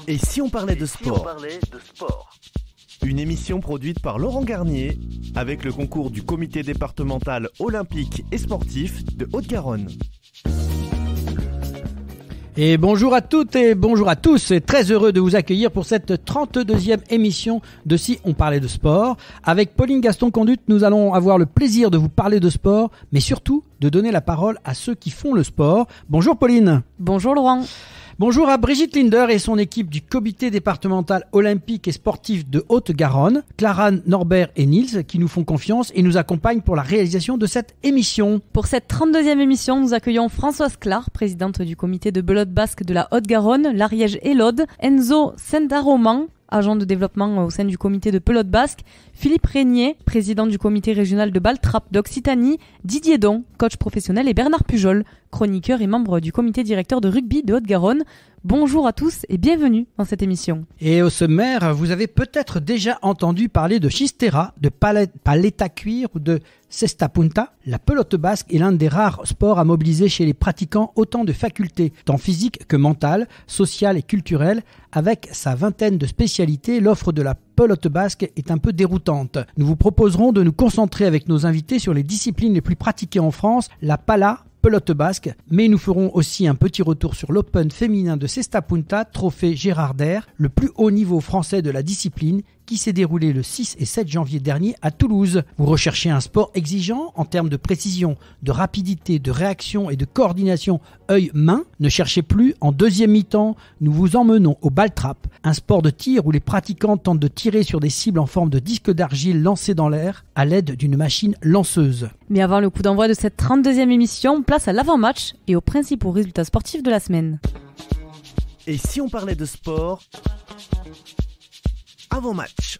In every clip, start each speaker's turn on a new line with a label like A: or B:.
A: Et si on parlait de sport? Une émission produite par Laurent Garnier avec le concours du comité départemental olympique et sportif de Haute-Garonne.
B: Et bonjour à toutes et bonjour à tous, et très heureux de vous accueillir pour cette 32e émission de Si on parlait de sport. Avec Pauline Gaston-Conduite, nous allons avoir le plaisir de vous parler de sport, mais surtout de donner la parole à ceux qui font le sport. Bonjour Pauline.
C: Bonjour Laurent.
B: Bonjour à Brigitte Linder et son équipe du comité départemental olympique et sportif de Haute-Garonne, Clara, Norbert et Nils qui nous font confiance et nous accompagnent pour la réalisation de cette émission.
C: Pour cette 32e émission, nous accueillons Françoise Clar, présidente du comité de belote basque de la Haute-Garonne, l'Ariège et l'Aude, Enzo Sendaroman, agent de développement au sein du comité de pelote basque, Philippe Régnier, président du comité régional de Baltrap d'Occitanie, Didier Don, coach professionnel, et Bernard Pujol, chroniqueur et membre du comité directeur de rugby de Haute-Garonne. Bonjour à tous et bienvenue dans cette émission.
B: Et au sommaire, vous avez peut-être déjà entendu parler de Chistera, de paleta cuir ou de cesta punta. La pelote basque est l'un des rares sports à mobiliser chez les pratiquants autant de facultés, tant physiques que mentales, sociales et culturelles. Avec sa vingtaine de spécialités, l'offre de la pelote basque est un peu déroutante. Nous vous proposerons de nous concentrer avec nos invités sur les disciplines les plus pratiquées en France, la pala, pelote basque, mais nous ferons aussi un petit retour sur l'Open féminin de Cesta Punta, trophée Gérard Dair, le plus haut niveau français de la discipline, qui s'est déroulé le 6 et 7 janvier dernier à Toulouse. Vous recherchez un sport exigeant en termes de précision, de rapidité, de réaction et de coordination œil-main? Ne cherchez plus, en deuxième mi-temps, nous vous emmenons au Baltrap, un sport de tir où les pratiquants tentent de tirer sur des cibles en forme de disques d'argile lancés dans l'air à l'aide d'une machine lanceuse.
C: Mais avant le coup d'envoi de cette 32e émission, place à l'avant-match et aux principaux résultats sportifs de la semaine.
A: Et si on parlait de sport avant match?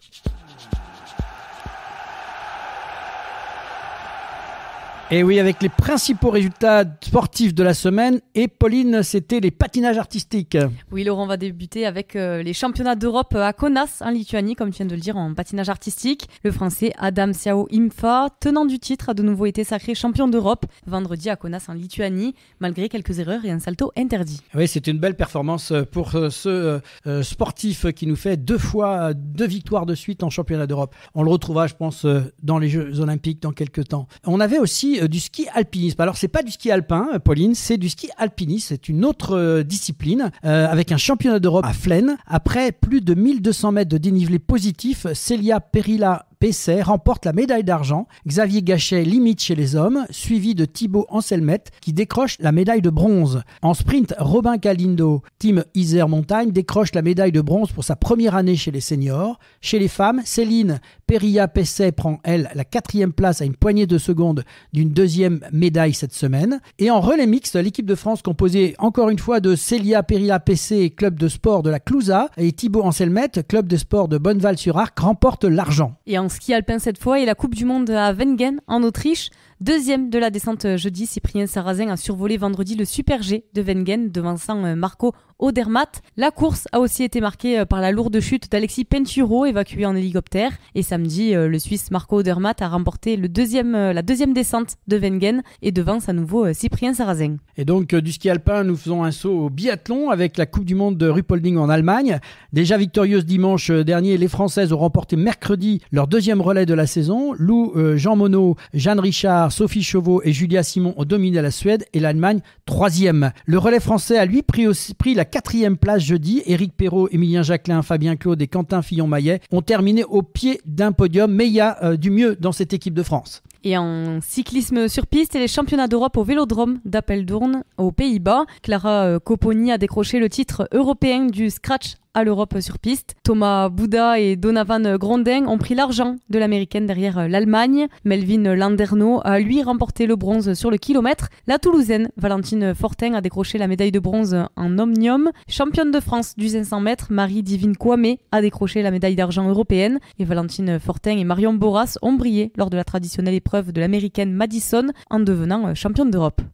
B: Et oui, avec les principaux résultats sportifs de la semaine. Et Pauline, c'était les patinages artistiques.
C: Oui, Laurent, on va débuter avec les championnats d'Europe à Kaunas, en Lituanie, comme tu viens de le dire, en patinage artistique. Le Français Adam Siao-Imfa, tenant du titre, a de nouveau été sacré champion d'Europe vendredi à Kaunas, en Lituanie, malgré quelques erreurs et un salto interdit.
B: Oui, c'est une belle performance pour ce sportif qui nous fait deux victoires de suite en championnat d'Europe. On le retrouvera, je pense, dans les Jeux Olympiques dans quelques temps. On avait aussi du ski alpinisme. Alors, c'est pas du ski alpin, Pauline, c'est du ski alpinisme. C'est une autre discipline avec un championnat d'Europe à Flaine. Après plus de 1200 mètres de dénivelé positif, Célia Perilla Pesset remporte la médaille d'argent. Xavier Gachet limite chez les hommes, suivi de Thibaut Anselmette qui décroche la médaille de bronze. En sprint, Robin Galindo, team Isère Montagne, décroche la médaille de bronze pour sa première année chez les seniors. Chez les femmes, Céline Perilla Pesset prend, elle, la 4e place à une poignée de secondes d'une 2e médaille cette semaine. Et en relais mixte, l'équipe de France composée encore une fois de Célia Perilla Pesset, club de sport de la Clouza, et Thibaut Anselmette, club de sport de Bonneval-sur-Arc, remportent l'argent.
C: Et en ski alpin cette fois, et la Coupe du Monde à Wengen, en Autriche. Deuxième de la descente jeudi, Cyprien Sarrazin a survolé vendredi le Super G de Wengen, devançant Marco Odermatt. La course a aussi été marquée par la lourde chute d'Alexis Penturo, évacué en hélicoptère. Et samedi, le Suisse Marco Odermatt a remporté la deuxième descente de Wengen et devance à nouveau Cyprien Sarrazin.
B: Et donc, du ski alpin, nous faisons un saut au biathlon avec la Coupe du Monde de Ruhpolding en Allemagne. Déjà victorieuse dimanche dernier, les Françaises ont remporté mercredi leur 2e relais de la saison. Lou Jean Monod, Jeanne Richard, Sophie Chauveau et Julia Simon ont dominé la Suède et l'Allemagne 3e. Le relais français a lui pris la 4e place jeudi. Éric Perrault, Émilien Jacquelin, Fabien Claude et Quentin Fillon-Maillet ont terminé au pied d'un podium. Mais il y a du mieux dans cette équipe de France.
C: Et en cyclisme sur piste, et les championnats d'Europe au Vélodrome d'Apeldoorn aux Pays-Bas. Clara Copponi a décroché le titre européen du scratch à l'Europe sur piste. Thomas Bouda et Donovan Grondin ont pris l'argent de l'américaine derrière l'Allemagne. Melvin Landerneau a lui remporté le bronze sur le kilomètre. La Toulousaine Valentine Fortin a décroché la médaille de bronze en omnium. Championne de France du 500 mètres, Marie-Divine Kwame a décroché la médaille d'argent européenne. Et Valentine Fortin et Marion Boras ont brillé lors de la traditionnelle épreuve de l'américaine Madison en devenant championne d'Europe.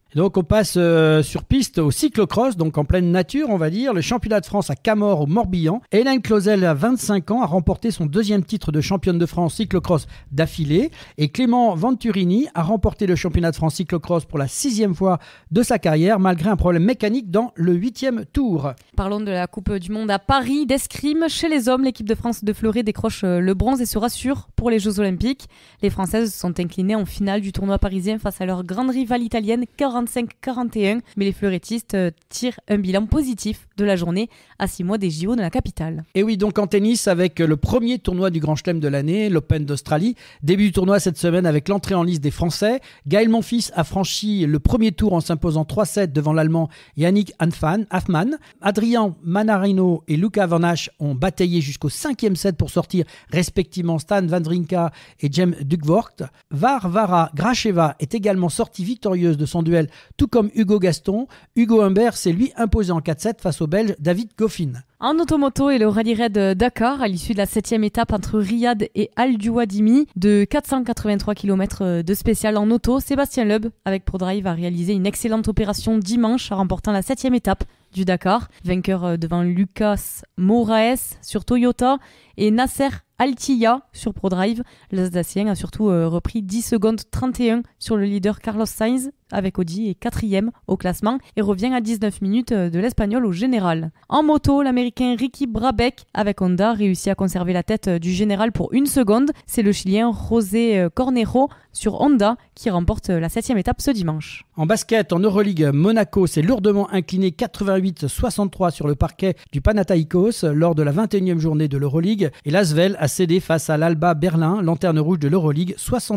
B: Et donc on passe sur piste au cyclocross, donc en pleine nature on va dire. Le championnat de France à Camors au Morbihan. Hélène Clausel à 25 ans a remporté son 2e titre de championne de France cyclocross d'affilée. Et Clément Venturini a remporté le championnat de France cyclocross pour la 6e fois de sa carrière, malgré un problème mécanique dans le 8e tour.
C: Parlons de la Coupe du Monde à Paris d'escrime. Chez les hommes, l'équipe de France de fleuret décroche le bronze et se rassure pour les Jeux Olympiques. Les Françaises sont inclinées en finale du tournoi parisien face à leur grande rivale italienne 45-41. Mais les fleurettistes tirent un bilan positif de la journée à 6 mois des JO de la capitale.
B: Et oui, donc en tennis avec le premier tournoi du Grand Chelem de l'année, l'Open d'Australie. Début du tournoi cette semaine avec l'entrée en lice des Français. Gaël Monfils a franchi le premier tour en s'imposant 3-7 devant l'Allemand Yannick Hanfmann. Adrian Manarino et Luca Van Hache ont bataillé jusqu'au 5e set pour sortir respectivement Stan Wawrinka et Jem Dukvoort. Varvara Gracheva est également sortie victorieuse de son duel, tout comme Hugo Gaston. Hugo Humbert s'est lui imposé en 4-7 face au Belge David Goffin.
C: En automoto et le Rallye Raid Dakar, à l'issue de la 7e étape entre Riyad et Al Duwadimi, de 483 km de spécial en auto, Sébastien Loeb, avec ProDrive, a réalisé une excellente opération dimanche en remportant la 7e étape du Dakar. Vainqueur devant Lucas Moraes sur Toyota et Nasser Al-Attiyah sur ProDrive. L'Alsacien a surtout repris 10 secondes 31 sur le leader Carlos Sainz avec Audi et 4e au classement et revient à 19 minutes de l'Espagnol au général. En moto, l'Américain Ricky Brabec avec Honda réussit à conserver la tête du général pour 1 seconde. C'est le Chilien José Cornejo sur Honda qui remporte la 7e étape ce dimanche.
B: En basket, en Euroleague, Monaco s'est lourdement incliné 88-63 sur le parquet du Panathinaikos lors de la 21e journée de l'Euroleague et l'Asvel a cédé face à l'Alba Berlin, lanterne rouge de l'Euroleague,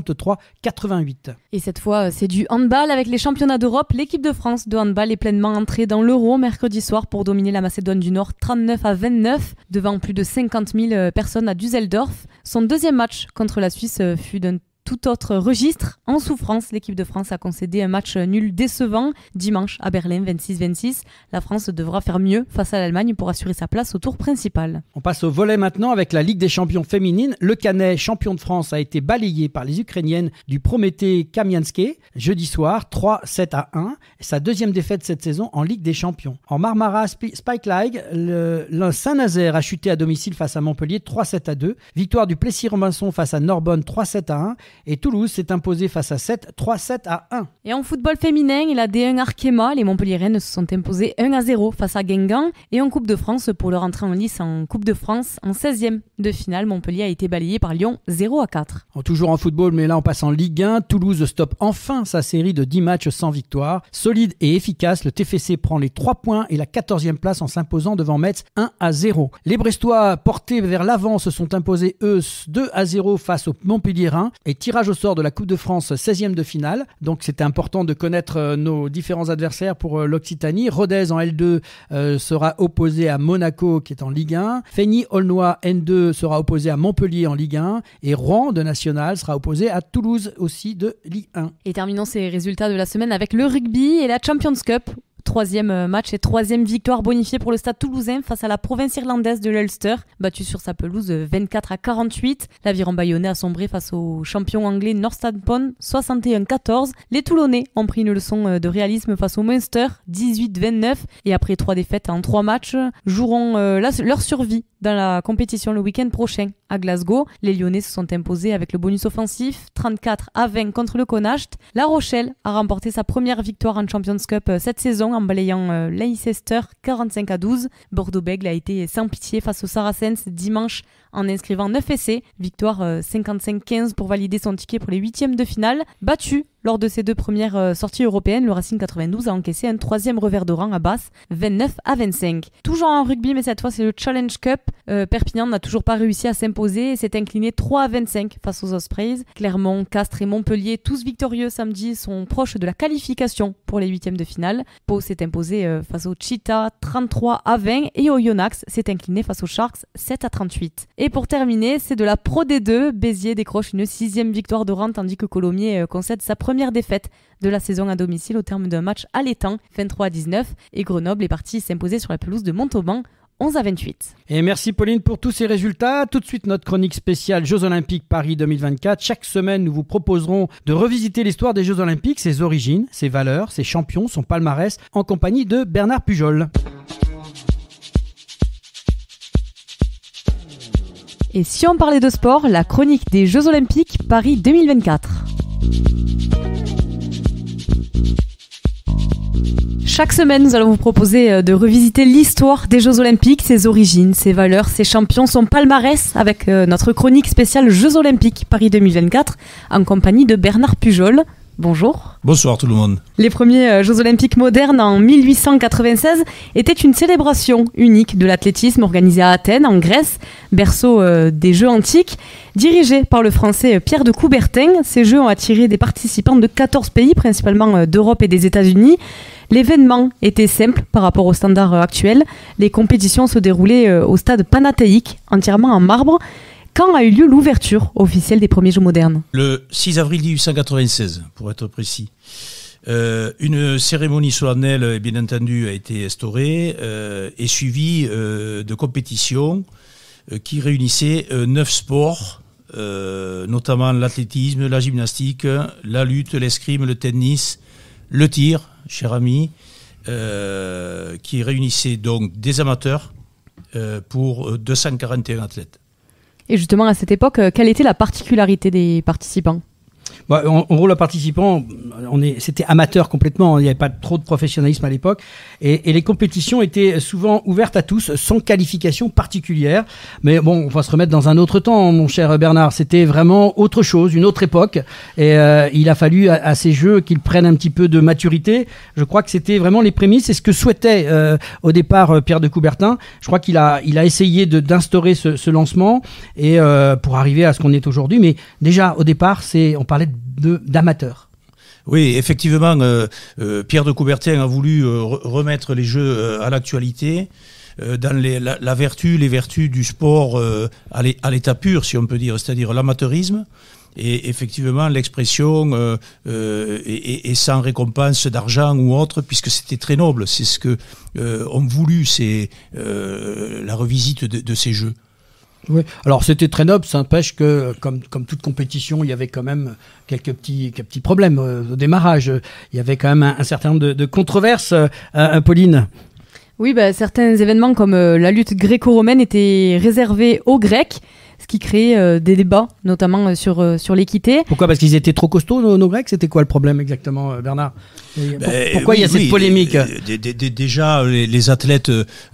B: 63-88.
C: Et cette fois, c'est du handball avec les championnats d'Europe. L'équipe de France de handball est pleinement entrée dans l'Euro mercredi soir pour dominer la Macédoine du Nord 39-29 devant plus de 50 000 personnes à Düsseldorf. Son 2e match contre la Suisse fut d'un tout autre registre. En souffrance, l'équipe de France a concédé un match nul décevant dimanche à Berlin 26-26. La France devra faire mieux face à l'Allemagne pour assurer sa place au tour principal.
B: On passe au volley maintenant avec la Ligue des champions féminines. Le Canet, champion de France, a été balayé par les Ukrainiennes du Prométhée Kamianské jeudi soir 3-7-1. Sa 2e défaite cette saison en Ligue des champions. En Marmara Spike League, le Saint-Nazaire a chuté à domicile face à Montpellier 3-7-2. Victoire du Plessis-Robinson face à Narbonne 3-7-1. Et Toulouse s'est imposé face à 7, 3-7-1.
C: Et en football féminin, la D1 Arkema, les Montpelliéraines se sont imposées 1-0 face à Guingamp. Et en Coupe de France, pour leur entrée en lice en Coupe de France, en 16e de finale, Montpellier a été balayé par Lyon 0-4.
B: Toujours en football, mais là on passe en Ligue 1. Toulouse stoppe enfin sa série de 10 matchs sans victoire. Solide et efficace, le TFC prend les 3 points et la 14e place en s'imposant devant Metz 1-0. Les Brestois, portés vers l'avant, se sont imposés eux 2-0 face aux Montpelliérains. Et tirage au sort de la Coupe de France 16e de finale. Donc c'était important de connaître nos différents adversaires pour l'Occitanie. Rodez en L2 sera opposé à Monaco qui est en Ligue 1. Feigny-Aulnois N2 sera opposé à Montpellier en Ligue 1. Et Rouen de National sera opposé à Toulouse aussi de Ligue 1.
C: Et terminons ces résultats de la semaine avec le rugby et la Champions Cup. 3e match et 3e victoire bonifiée pour le Stade Toulousain face à la province irlandaise de l'Ulster, battue sur sa pelouse 24-48. L'Aviron Bayonnais a sombré face au champion anglais Northampton 61-14. Les Toulonnais ont pris une leçon de réalisme face au Munster 18-29 et après 3 défaites en 3 matchs, joueront leur survie dans la compétition le week-end prochain à Glasgow. Les Lyonnais se sont imposés avec le bonus offensif 34-20 contre le Connacht. La Rochelle a remporté sa première victoire en Champions Cup cette saison en balayant Leicester 45-12. Bordeaux-Bègles a été sans pitié face aux Saracens dimanche en inscrivant 9 essais. Victoire 55-15 pour valider son ticket pour les 8e de finale. Battu lors de ses 2 premières sorties européennes, le Racing 92 a encaissé un 3e revers de rang à Basse, 29-25. Toujours en rugby, mais cette fois c'est le Challenge Cup. Perpignan n'a toujours pas réussi à s'imposer et s'est incliné 3-25 face aux Ospreys. Clermont, Castres et Montpellier, tous victorieux samedi, sont proches de la qualification pour les 8e de finale. Pau s'est imposé face aux Cheetahs 33-20 et Oyonnax s'est incliné face aux Sharks 7-38. Et pour terminer, c'est de la Pro D2. Béziers décroche une 6e victoire de rang tandis que Colomiers concède sa première défaite de la saison à domicile au terme d'un match allaitant 23-19 et Grenoble est parti s'imposer sur la pelouse de Montauban 11-28.
B: Et merci Pauline pour tous ces résultats. Tout de suite notre chronique spéciale Jeux Olympiques Paris 2024. Chaque semaine, nous vous proposerons de revisiter l'histoire des Jeux Olympiques, ses origines, ses valeurs, ses champions, son palmarès, en compagnie de Bernard Pujol.
C: Et si on parlait de sport, la chronique des Jeux Olympiques Paris 2024. Chaque semaine, nous allons vous proposer de revisiter l'histoire des Jeux Olympiques, ses origines, ses valeurs, ses champions, son palmarès avec notre chronique spéciale Jeux Olympiques Paris 2024 en compagnie de Bernard Pujol. Bonjour.
D: Bonsoir tout le monde.
C: Les premiers Jeux Olympiques modernes en 1896 étaient une célébration unique de l'athlétisme organisée à Athènes, en Grèce, berceau des Jeux antiques. Dirigés par le Français Pierre de Coubertin, ces Jeux ont attiré des participants de 14 pays, principalement d'Europe et des États-Unis. L'événement était simple par rapport aux standards actuels. Les compétitions se déroulaient au stade panathéique, entièrement en marbre. Quand a eu lieu l'ouverture officielle des premiers Jeux modernes ?
D: Le 6 avril 1896, pour être précis. Une cérémonie solennelle, bien entendu, a été instaurée et suivie de compétitions qui réunissaient 9 sports, notamment l'athlétisme, la gymnastique, la lutte, l'escrime, le tennis, le tir, cher ami, qui réunissaient donc des amateurs pour 241 athlètes.
C: Et justement, à cette époque, quelle était la particularité des participants ?
B: En gros, le participant, c'était amateur complètement, il n'y avait pas trop de professionnalisme à l'époque, et les compétitions étaient souvent ouvertes à tous, sans qualification particulière. Mais bon, on va se remettre dans un autre temps, mon cher Bernard, c'était vraiment autre chose, une autre époque, et il a fallu à ces Jeux qu'ils prennent un petit peu de maturité. Je crois que c'était vraiment les prémices, c'est ce que souhaitait au départ Pierre de Coubertin. Je crois qu'il a essayé d'instaurer ce lancement, et pour arriver à ce qu'on est aujourd'hui, mais déjà au départ, on parlait d'amateurs.
D: Oui, effectivement, Pierre de Coubertin a voulu remettre les Jeux à l'actualité, dans les vertus du sport à l'état pur, si on peut dire, c'est-à-dire l'amateurisme. Et effectivement, l'expression est sans récompense d'argent ou autre, puisque c'était très noble. C'est ce que ont voulu la revisite de ces Jeux.
B: Oui, alors c'était très noble, ça n'empêche que, comme toute compétition, il y avait quand même quelques petits problèmes au démarrage. Il y avait quand même un certain nombre de controverses, Pauline.
C: Oui, certains événements comme la lutte gréco-romaine étaient réservés aux Grecs, ce qui créait des débats, notamment sur l'équité.
B: Pourquoi ? Parce qu'ils étaient trop costauds, nos Grecs ? C'était quoi le problème exactement, Bernard ? Pourquoi il y a cette polémique ?
D: Déjà, les athlètes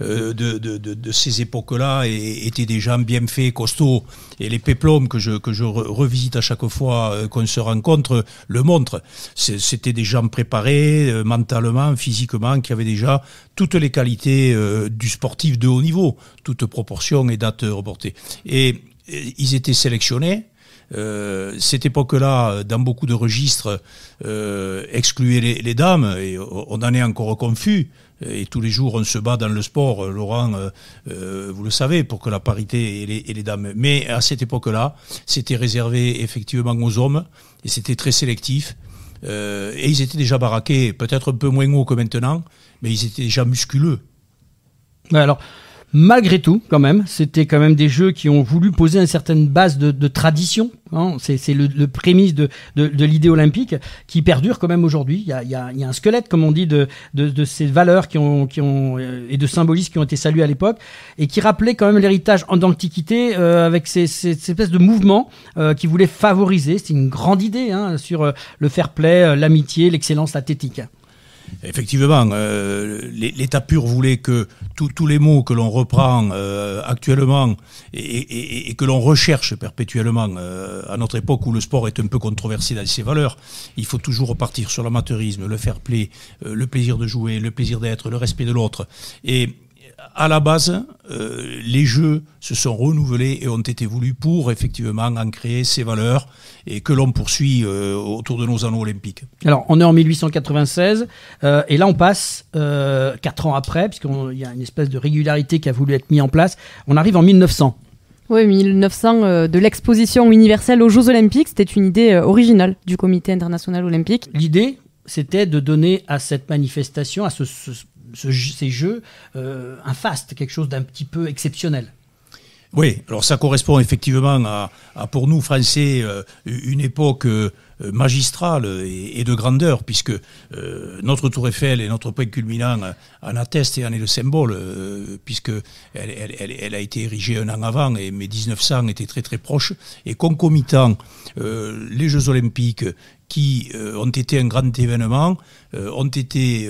D: de ces époques-là étaient des gens bien faits, costauds. Et les péplums que je revisite à chaque fois qu'on se rencontre le montrent. C'était des gens préparés mentalement, physiquement, qui avaient déjà toutes les qualités du sportif de haut niveau, toutes proportions et dates reportées. Et ils étaient sélectionnés. Cette époque-là, dans beaucoup de registres, excluait les dames, et on en est encore confus. Et tous les jours, on se bat dans le sport, Laurent, vous le savez, pour que la parité et les dames. Mais à cette époque-là, c'était réservé effectivement aux hommes, et c'était très sélectif. Et ils étaient déjà baraqués, peut-être un peu moins hauts que maintenant, mais ils étaient déjà musculeux.
B: Ouais, alors, malgré tout, quand même, c'était quand même des Jeux qui ont voulu poser une certaine base de tradition. Hein. C'est le prémisse de l'idée olympique qui perdure quand même aujourd'hui. Il y a un squelette, comme on dit, de ces valeurs qui ont et de symbolismes qui ont été salués à l'époque et qui rappelaient quand même l'héritage d'Antiquité avec ces espèces de mouvements qui voulaient favoriser. C'est une grande idée sur le fair play, l'amitié, l'excellence athlétique.
D: Effectivement, l'état pur voulait que tous les mots que l'on reprend actuellement et que l'on recherche perpétuellement à notre époque où le sport est un peu controversé dans ses valeurs, il faut toujours repartir sur l'amateurisme, le fair play, le plaisir de jouer, le plaisir d'être, le respect de l'autre. Et à la base, les Jeux se sont renouvelés et ont été voulus pour effectivement en créer ces valeurs et que l'on poursuit autour de nos anneaux olympiques.
B: Alors, on est en 1896 et là, on passe 4 ans après, puisqu'il y a une espèce de régularité qui a voulu être mise en place. On arrive en 1900.
C: Oui, 1900, de l'exposition universelle aux Jeux Olympiques, c'était une idée originale du Comité international olympique.
B: L'idée, c'était de donner à cette manifestation, à ce ces jeux un faste, quelque chose d'un petit peu exceptionnel.
D: Oui, alors ça correspond effectivement à pour nous Français une époque magistrale et de grandeur, puisque notre Tour Eiffel et notre point culminant en attestent et en est le symbole, puisque elle a été érigée un an avant, et mais 1900 était très très proche, et concomitant les Jeux Olympiques qui ont été un grand événement, ont été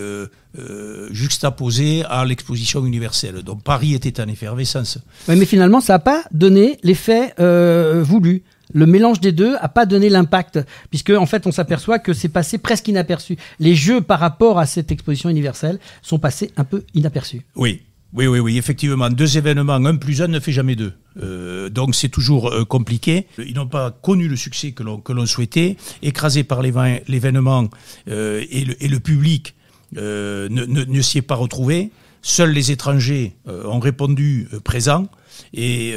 D: juxtaposés à l'exposition universelle. Donc Paris était en effervescence.
B: Oui, mais finalement, ça n'a pas donné l'effet voulu. Le mélange des deux n'a pas donné l'impact, puisque en fait, on s'aperçoit que c'est passé presque inaperçu. Les Jeux, par rapport à cette exposition universelle, sont passés un peu inaperçus.
D: Oui. Oui, effectivement. 2 événements, 1 + 1 ne fait jamais 2. Donc c'est toujours compliqué. Ils n'ont pas connu le succès que l'on souhaitait. Écrasés par l'événement et le public ne s'y est pas retrouvé. Seuls les étrangers ont répondu présents. Et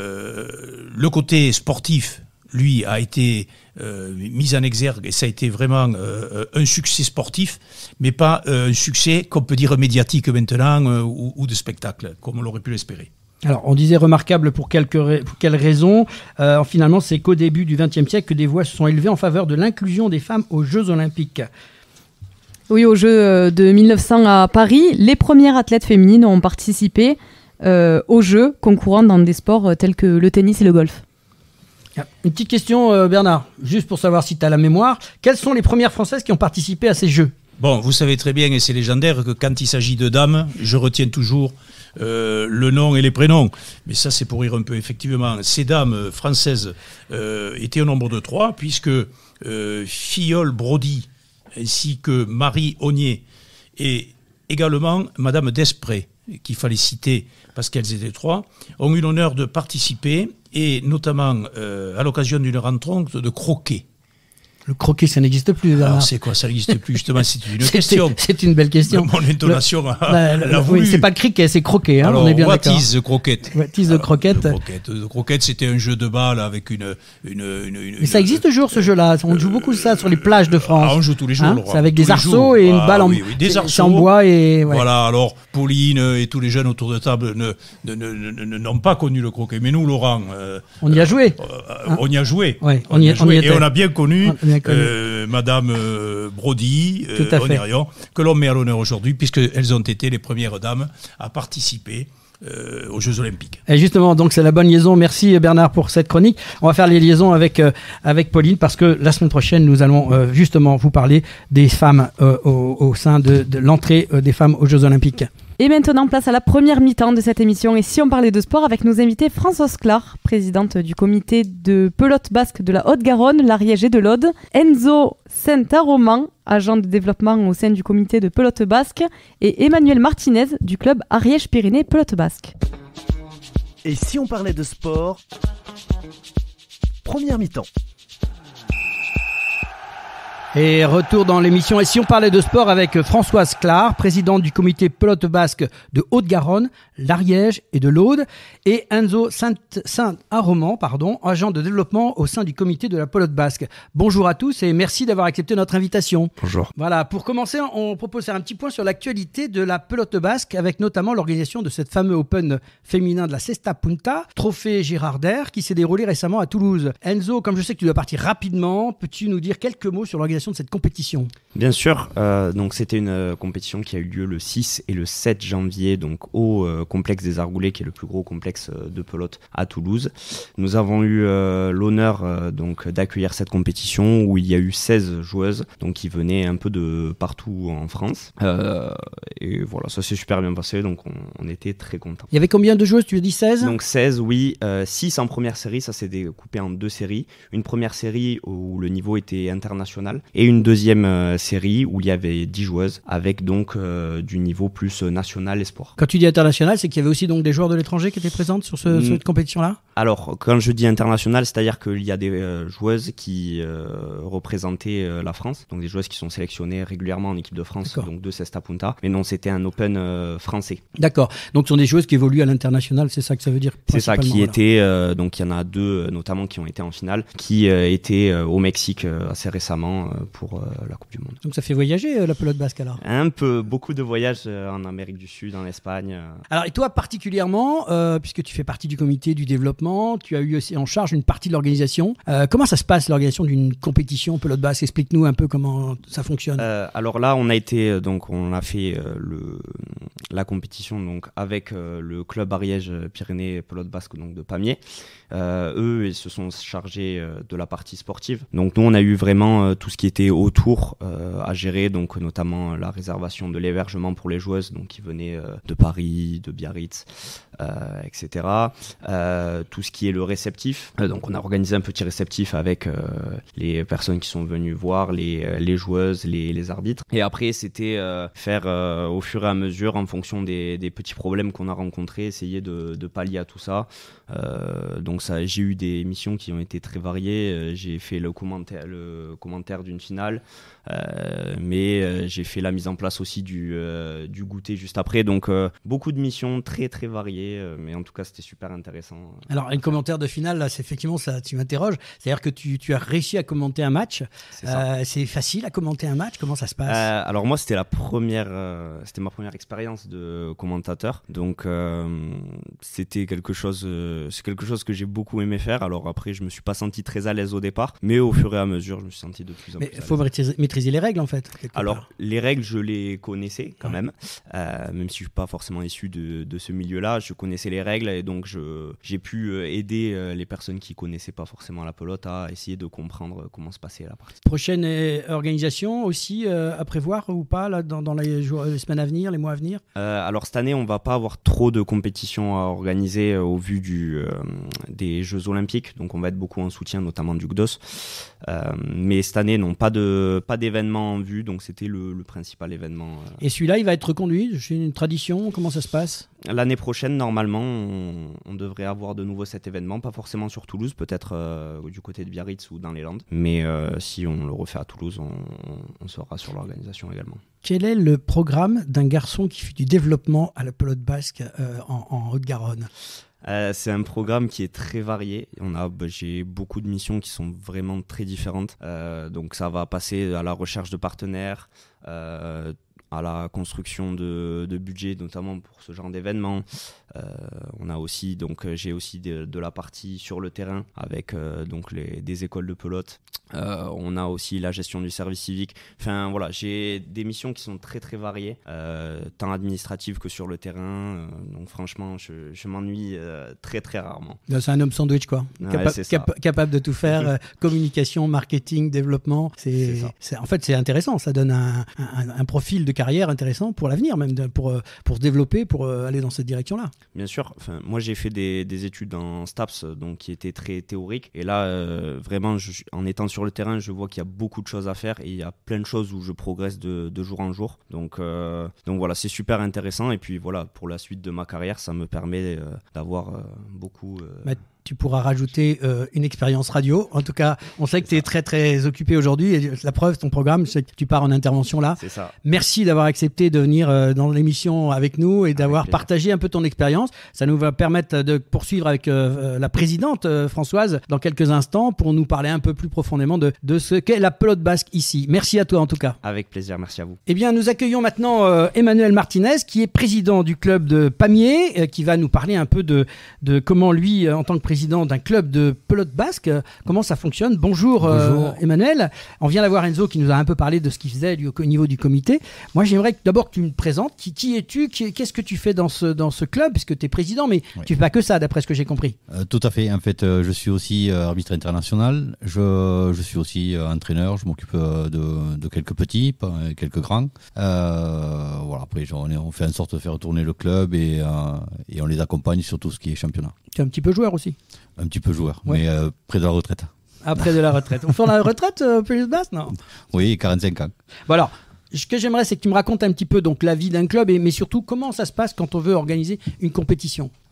D: le côté sportif, lui, a été mis en exergue, et ça a été vraiment un succès sportif, mais pas un succès qu'on peut dire médiatique maintenant ou de spectacle, comme on l'aurait pu l'espérer.
B: Alors, on disait remarquable pour quelles raisons. Finalement, c'est qu'au début du XXe siècle que des voix se sont élevées en faveur de l'inclusion des femmes aux Jeux Olympiques.
C: Oui, aux Jeux de 1900 à Paris, les premières athlètes féminines ont participé aux Jeux, concourant dans des sports tels que le tennis et le golf.
B: Une petite question, Bernard, juste pour savoir si tu as la mémoire. Quelles sont les premières Françaises qui ont participé à ces Jeux ?
D: Bon, vous savez très bien, et c'est légendaire, que quand il s'agit de dames, je retiens toujours le nom et les prénoms. Mais ça, c'est pour rire un peu, effectivement. Ces dames françaises étaient au nombre de 3, puisque Filleul Brody, ainsi que Marie Ognier, et également Madame Desprez, qu'il fallait citer parce qu'elles étaient 3, ont eu l'honneur de participer, et notamment à l'occasion d'une rencontre de croquet.
B: Le croquet, ça n'existe plus, Bernard.
D: Alors c'est quoi, ça n'existe plus, justement, c'est une question.
B: C'est une belle question.
D: Mon intonation l'a voulu.
B: Oui, c'est pas le cricket, c'est croquet, hein,
D: alors,
B: on est bien
D: what
B: d'accord.
D: is the croquet?
B: What is the croquet?
D: Le croquet, c'était un jeu de balle avec
B: Mais ça existe toujours, ce jeu-là. On joue beaucoup ça sur les plages de France.
D: Ah, on joue tous les jours.
B: Hein, c'est avec des arceaux et une balle en,
D: des arceaux,
B: en bois. Et, ouais.
D: Voilà, alors Pauline et tous les jeunes autour de table n'ont pas connu le croquet. Mais nous, Laurent...
B: on y a joué.
D: On y a joué.
B: Ouais, on y était.
D: Et on a bien connu... Madame Brody, Onérion, que l'on met à l'honneur aujourd'hui, puisqu'elles ont été les premières dames à participer aux Jeux Olympiques.
B: Et justement, donc c'est la bonne liaison. Merci Bernard pour cette chronique. On va faire les liaisons avec Pauline, parce que la semaine prochaine, nous allons justement vous parler des femmes au sein de l'entrée des femmes aux Jeux Olympiques.
C: Et maintenant, place à la première mi-temps de cette émission. Et si on parlait de sport avec nos invités, Françoise Clar, présidente du comité de pelote basque de la Haute-Garonne, l'Ariège et de l'Aude, Enzo Saint-Aroman, agent de développement au sein du comité de pelote basque, et Emmanuel Martinez du club Ariège-Pyrénées Pelote Basque.
A: Et si on parlait de sport, première mi-temps.
B: Et retour dans l'émission. Et si on parlait de sport avec Françoise Clar, présidente du comité pelote basque de Haute-Garonne, l'Ariège et de l'Aude, et Enzo Saint-Aroman, agent de développement au sein du comité de la pelote basque. Bonjour à tous et merci d'avoir accepté notre invitation.
E: Bonjour.
B: Voilà, pour commencer, on propose de faire un petit point sur l'actualité de la pelote basque, avec notamment l'organisation de cette fameuse Open féminin de la Cesta Punta, trophée Girarder, qui s'est déroulé récemment à Toulouse. Enzo, comme je sais que tu dois partir rapidement, peux-tu nous dire quelques mots sur l'organisation de cette compétition?
E: Bien sûr, donc c'était une compétition qui a eu lieu le 6 et le 7 janvier donc au complexe des Argoulets, qui est le plus gros complexe de pelote à Toulouse. Nous avons eu l'honneur donc d'accueillir cette compétition où il y a eu 16 joueuses donc qui venaient un peu de partout en France. Et voilà, ça s'est super bien passé, donc on était très contents.
B: Il y avait combien de joueuses? Tu as dit 16?
E: Donc 16, oui. 6 en première série, ça s'est découpé en 2 séries. Une première série où le niveau était international, et une deuxième série où il y avait 10 joueuses avec donc du niveau plus national et sport.
B: Quand tu dis international, c'est qu'il y avait aussi donc des joueurs de l'étranger qui étaient présents sur cette compétition-là?
E: Alors, quand je dis international, c'est-à-dire qu'il y a des joueuses qui représentaient la France, donc des joueuses qui sont sélectionnées régulièrement en équipe de France,
B: D'accord.
E: donc de Cesta Punta, mais non, c'était un Open français.
B: D'accord. Donc ce sont des joueuses qui évoluent à l'international, c'est ça que ça veut dire?
E: C'est ça, qui
B: principalement,
E: était, donc il y en a 2 notamment qui ont été en finale, qui étaient au Mexique assez récemment pour la Coupe du Monde.
B: Donc ça fait voyager la pelote basque alors?
E: Un peu, beaucoup de voyages en Amérique du Sud, en Espagne.
B: Alors et toi particulièrement, puisque tu fais partie du comité du développement, tu as eu aussi en charge une partie de l'organisation. Comment ça se passe l'organisation d'une compétition pelote basque? Explique-nous un peu comment ça fonctionne.
E: Alors là, on a été, donc on a fait la compétition donc avec le club Ariège Pyrénées pelote basque donc de Pamiers. Eux, ils se sont chargés de la partie sportive. Donc nous, on a eu vraiment tout ce qui était autour à gérer, donc notamment la réservation de l'hébergement pour les joueuses, donc qui venaient de Paris, de Biarritz, etc. Tout ce qui est le réceptif. Donc on a organisé un petit réceptif avec les personnes qui sont venues voir, les joueuses, les arbitres. Et après, c'était faire au fur et à mesure, en fonction des petits problèmes qu'on a rencontrés, essayer de pallier à tout ça. Donc ça, j'ai eu des missions qui ont été très variées. J'ai fait le commentaire d'une finale, mais j'ai fait la mise en place aussi du goûter juste après. Donc beaucoup de missions très très variées, mais en tout cas c'était super intéressant.
B: Alors un commentaire de finale, là, c'est effectivement ça, tu m'interroges. C'est-à-dire que tu as réussi à commenter un match. C'est facile à commenter un match. Comment ça se passe?
E: Alors moi c'était ma première expérience de commentateur. Donc c'était quelque chose que j'ai beaucoup aimé faire. Alors après je me suis pas senti très à l'aise au départ, mais au fur et à mesure je me suis senti de plus en plus.
B: Mais il faut maîtriser les règles en fait.
E: Alors les règles je les connaissais quand même si je suis pas forcément issu de ce milieu-là, je connaissais les règles et donc j'ai pu aider les personnes qui connaissaient pas forcément la pelote à essayer de comprendre comment se passait la partie.
B: Prochaine organisation aussi à prévoir ou pas là, dans les semaines à venir, les mois à venir?
E: Alors cette année on va pas avoir trop de compétitions à organiser au vu des Jeux Olympiques, donc on va être beaucoup en soutien notamment du GDOS, mais cette année non, pas d'événement en vue, donc c'était le principal événement.
B: Et celui-là il va être reconduit? C'est une tradition? Comment ça se passe?
E: L'année prochaine normalement on devrait avoir de nouveau cet événement, pas forcément sur Toulouse, peut-être du côté de Biarritz ou dans les Landes, mais si on le refait à Toulouse on sera sur l'organisation également.
B: Quel est le programme d'un garçon qui fait du développement à la pelote basque en Haute-Garonne?
E: C'est un programme qui est très varié. J'ai beaucoup de missions qui sont vraiment très différentes. Donc ça va passer à la recherche de partenaires, à la construction de budget, notamment pour ce genre d'événements. On a aussi, donc j'ai aussi de la partie sur le terrain avec donc des écoles de pelote. On a aussi la gestion du service civique. Enfin voilà, j'ai des missions qui sont très très variées, tant administratives que sur le terrain. Donc franchement, je m'ennuie très très rarement.
B: C'est un homme sandwich quoi, capable de tout faire. Communication, marketing, développement. En fait, c'est intéressant. Ça donne un profil de carrière intéressant pour l'avenir, même pour se développer, pour aller dans cette direction-là.
E: Bien sûr. Enfin, moi, j'ai fait des études en STAPS, donc qui étaient très théoriques. Et là, vraiment, en étant sur le terrain, je vois qu'il y a beaucoup de choses à faire et il y a plein de choses où je progresse de jour en jour. Donc voilà, c'est super intéressant. Et puis voilà, pour la suite de ma carrière, ça me permet d'avoir beaucoup.
B: Tu pourras rajouter une expérience radio. En tout cas, on sait que tu es très très occupé aujourd'hui. Et la preuve, ton programme, c'est que tu pars en intervention là.
E: C'est ça.
B: Merci d'avoir accepté de venir dans l'émission avec nous et d'avoir partagé un peu ton expérience. Ça nous va permettre de poursuivre avec la présidente Françoise dans quelques instants pour nous parler un peu plus profondément de ce qu'est la pelote basque ici. Merci à toi en tout cas.
E: Avec plaisir, merci à vous.
B: Eh bien, nous accueillons maintenant Emmanuel Martinez qui est président du club de Pamiers qui va nous parler un peu de comment lui, en tant que président d'un club de pelote basque, comment ça fonctionne. Bonjour. Emmanuel. On vient d'avoir Enzo qui nous a un peu parlé de ce qu'il faisait lui, au niveau du comité. Moi j'aimerais d'abord que tu me présentes. Qui es-tu? Qu'est-ce que tu fais dans ce club? Puisque tu es président, mais tu ne fais pas que ça d'après ce que j'ai compris.
F: Tout à fait. En fait, je suis aussi arbitre international. Je suis aussi entraîneur. Je m'occupe de quelques petits, quelques grands. Voilà. Après, on fait en sorte de faire tourner le club et on les accompagne sur tout ce qui est championnat. Tu
B: es un petit peu joueur aussi?
F: Un petit peu joueur, mais près de la retraite.
B: Après de la retraite. On fait la retraite plus basse, non?
F: Oui, 45 ans.
B: Bon alors, ce que j'aimerais, c'est que tu me racontes un petit peu donc, la vie d'un club, mais surtout comment ça se passe quand on veut organiser une compétition.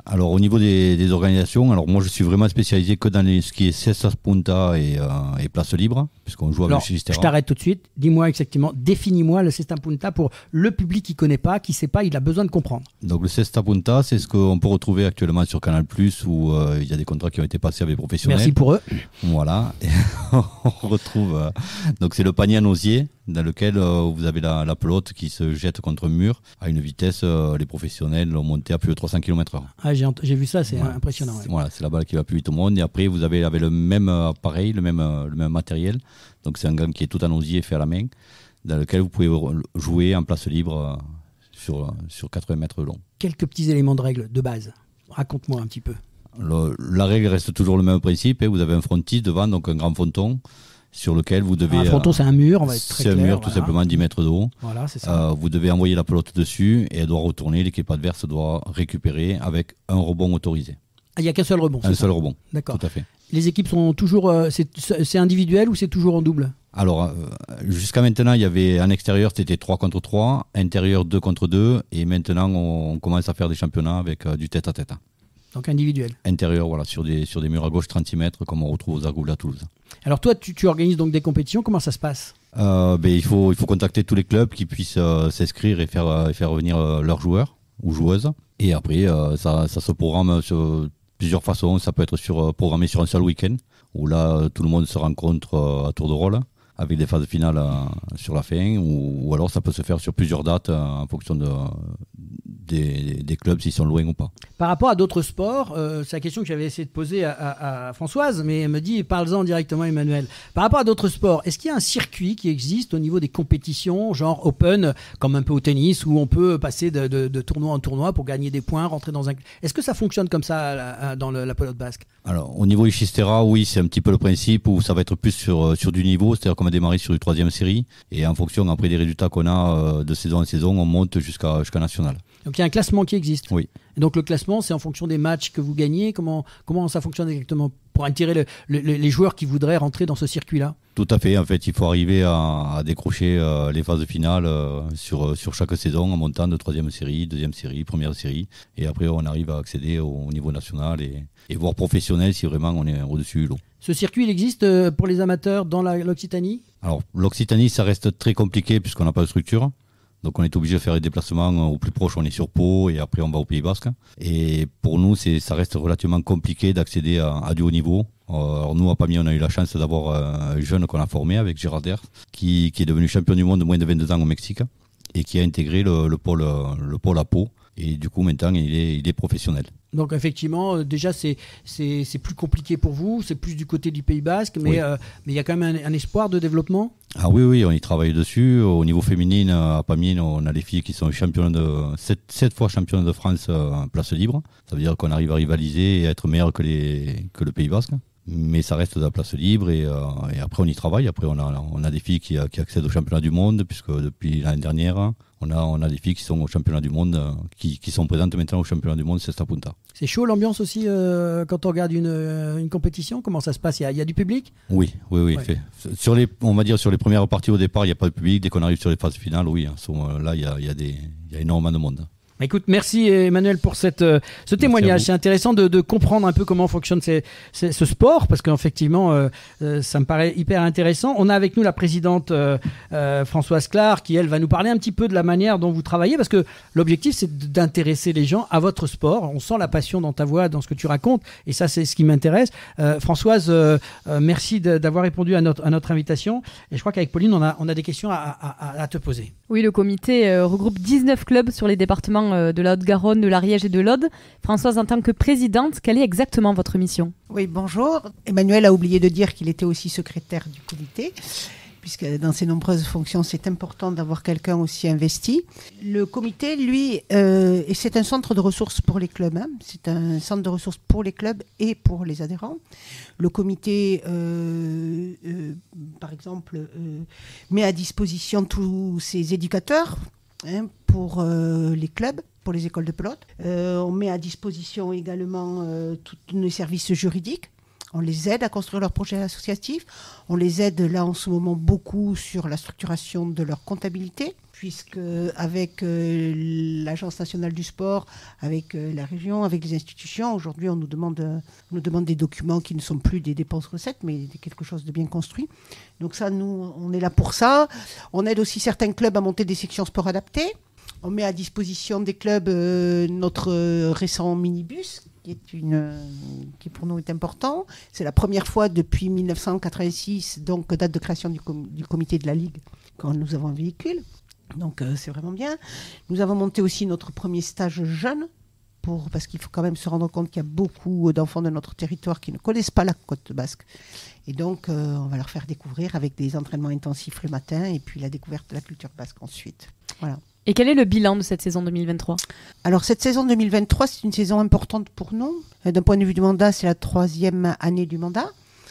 F: Alors au niveau des organisations, alors moi je suis vraiment spécialisé que dans ce qui est Cesta Punta et place libre, puisqu'on joue avec Chistera.
B: Je t'arrête tout de suite, dis-moi exactement, définis-moi le Cesta Punta pour le public qui ne connaît pas, qui ne sait pas, il a besoin de comprendre.
F: Donc le Cesta Punta, c'est ce qu'on peut retrouver actuellement sur Canal+, où il y a des contrats qui ont été passés avec les professionnels.
B: Merci pour eux.
F: Voilà, et on retrouve, donc c'est le panier en osier, dans lequel vous avez la pelote qui se jette contre un mur à une vitesse, les professionnels l'ont monté à plus de 300 km/h.
B: Ah, j'ai vu ça, c'est impressionnant. Ouais.
F: Voilà, c'est la balle qui va plus vite au monde. Et après, vous avez avec le même appareil, le même matériel. Donc c'est un gant qui est tout en osier fait à la main, dans lequel vous pouvez jouer en place libre sur 80 mètres long. Quelques
B: petits éléments de règle de base. Raconte-moi un petit peu.
F: La règle reste toujours le même principe. Vous avez un frontis devant, donc un grand fronton, sur lequel vous devez...
B: Un fronton, c'est un mur, on va être très clair.
F: C'est un mur, tout simplement, 10 mètres de haut.
B: Voilà, c'est ça.
F: Vous devez envoyer la pelote dessus et elle doit retourner. L'équipe adverse doit récupérer avec un rebond autorisé.
B: Ah, il n'y a qu'un seul rebond.
F: Un seul rebond.
B: D'accord.
F: Tout à fait.
B: Les équipes sont toujours... c'est individuel ou c'est toujours en double ?
F: Alors, jusqu'à maintenant, il y avait en extérieur, c'était 3 contre 3, intérieur 2 contre 2, et maintenant, on commence à faire des championnats avec du tête-à-tête.
B: Donc individuel.
F: Intérieur, voilà, sur des murs à gauche 36 mètres, comme on retrouve aux Argoules à Toulouse. Alors
B: toi, tu organises donc des compétitions, comment ça se passe ?
F: Il faut contacter tous les clubs qui puissent s'inscrire et faire venir leurs joueurs ou joueuses. Et après, ça se programme sur plusieurs façons. Ça peut être programmé sur un seul week-end, où là, tout le monde se rencontre à tour de rôle, avec des phases finales sur la fin, ou alors ça peut se faire sur plusieurs dates en fonction des clubs, s'ils sont loin ou pas.
B: Par rapport à d'autres sports, c'est la question que j'avais essayé de poser à Françoise, mais elle me dit, parle-en directement Emmanuel. Par rapport à d'autres sports, est-ce qu'il y a un circuit qui existe au niveau des compétitions, genre open, comme un peu au tennis, où on peut passer de tournoi en tournoi pour gagner des points, rentrer dans un... Est-ce que ça fonctionne comme ça dans la pelote basque ?
F: Alors, au niveau Chistera, oui, c'est un petit peu le principe où ça va être plus sur du niveau, c'est-à-dire qu'on va démarrer sur une 3e série, et en fonction après des résultats qu'on a de saison en saison, on monte jusqu'à national.
B: Donc il y a un classement qui existe.
F: Oui.
B: Et donc le classement, c'est en fonction des matchs que vous gagnez. Comment ça fonctionne exactement pour attirer les joueurs qui voudraient rentrer dans ce circuit-là ?
F: Tout à fait. En fait, il faut arriver à décrocher les phases finales sur chaque saison en montant de 3e série, 2e série, 1re série. Et après, on arrive à accéder au niveau national et voire professionnel si vraiment on est au-dessus du lot.
B: Ce circuit, il existe pour les amateurs dans l'Occitanie ?
F: Alors, l'Occitanie, ça reste très compliqué puisqu'on n'a pas de structure. Donc on est obligé de faire les déplacements au plus proche, on est sur Pau et après on va au Pays Basque. Et pour nous, ça reste relativement compliqué d'accéder à du haut niveau. Alors nous, à Pamiers, on a eu la chance d'avoir un jeune qu'on a formé avec Gérard Der, qui est devenu champion du monde de moins de 22 ans au Mexique et qui a intégré le pôle à Pau. Et du coup, maintenant, il est professionnel.
B: Donc effectivement, déjà, c'est plus compliqué pour vous, c'est plus du côté du Pays Basque, mais il y a quand même un espoir de développement ?
F: Ah oui, on y travaille dessus. Au niveau féminin, à Pamiers, on a des filles qui sont championnes 7 fois championnes de France en place libre. Ça veut dire qu'on arrive à rivaliser et à être meilleur que le Pays Basque. Mais ça reste de la place libre et après on y travaille. Après on a des filles qui accèdent au championnat du monde, puisque depuis l'année dernière on a des filles qui sont au championnat du monde, qui sont présentes maintenant au championnat du monde Cesta Punta.
B: C'est chaud l'ambiance aussi quand on regarde une compétition. Comment ça se passe ? Il y a du public ?
F: Oui. Ouais. On va dire sur les premières parties au départ il n'y a pas de public. Dès qu'on arrive sur les phases finales, oui, à ce moment-là il y a énormément de monde.
B: Écoute, merci Emmanuel pour ce témoignage. C'est intéressant de comprendre un peu comment fonctionne ce sport, parce qu'effectivement, ça me paraît hyper intéressant. On a avec nous la présidente Françoise Clar, qui elle va nous parler un petit peu de la manière dont vous travaillez, parce que l'objectif c'est d'intéresser les gens à votre sport. On sent la passion dans ta voix, dans ce que tu racontes, et ça c'est ce qui m'intéresse. Françoise, merci d'avoir répondu à notre invitation. Et je crois qu'avec Pauline, on a des questions à te poser.
C: Oui, le comité regroupe 19 clubs sur les départements de la Haute-Garonne, de l'Ariège et de l'Aude. Françoise, en tant que présidente, quelle est exactement votre mission ?
G: Oui, bonjour. Emmanuel a oublié de dire qu'il était aussi secrétaire du comité, puisque dans ses nombreuses fonctions, c'est important d'avoir quelqu'un aussi investi. Le comité, lui, c'est un centre de ressources pour les clubs. C'est un centre de ressources pour les clubs et pour les adhérents. Le comité, par exemple, met à disposition tous ses éducateurs pour les clubs, pour les écoles de pelote. On met à disposition également tous nos services juridiques. On les aide à construire leurs projets associatifs. On les aide là en ce moment beaucoup sur la structuration de leur comptabilité. puisque avec l'Agence nationale du sport, avec la région, avec les institutions, aujourd'hui on nous demande des documents qui ne sont plus des dépenses-recettes, mais quelque chose de bien construit. Donc ça, nous, on est là pour ça. On aide aussi certains clubs à monter des sections sport adaptées. On met à disposition des clubs notre récent minibus, qui pour nous est important. C'est la première fois depuis 1986, donc date de création du comité de la Ligue, quand nous avons un véhicule. Donc c'est vraiment bien. Nous avons monté aussi notre premier stage jeune, parce qu'il faut quand même se rendre compte qu'il y a beaucoup d'enfants de notre territoire qui ne connaissent pas la côte basque. Et donc on va leur faire découvrir avec des entraînements intensifs le matin et puis la découverte de la culture basque ensuite. Voilà.
C: Et quel est le bilan de cette saison 2023 ?
G: Alors cette saison 2023, c'est une saison importante pour nous. D'un point de vue du mandat, c'est la 3e année du mandat.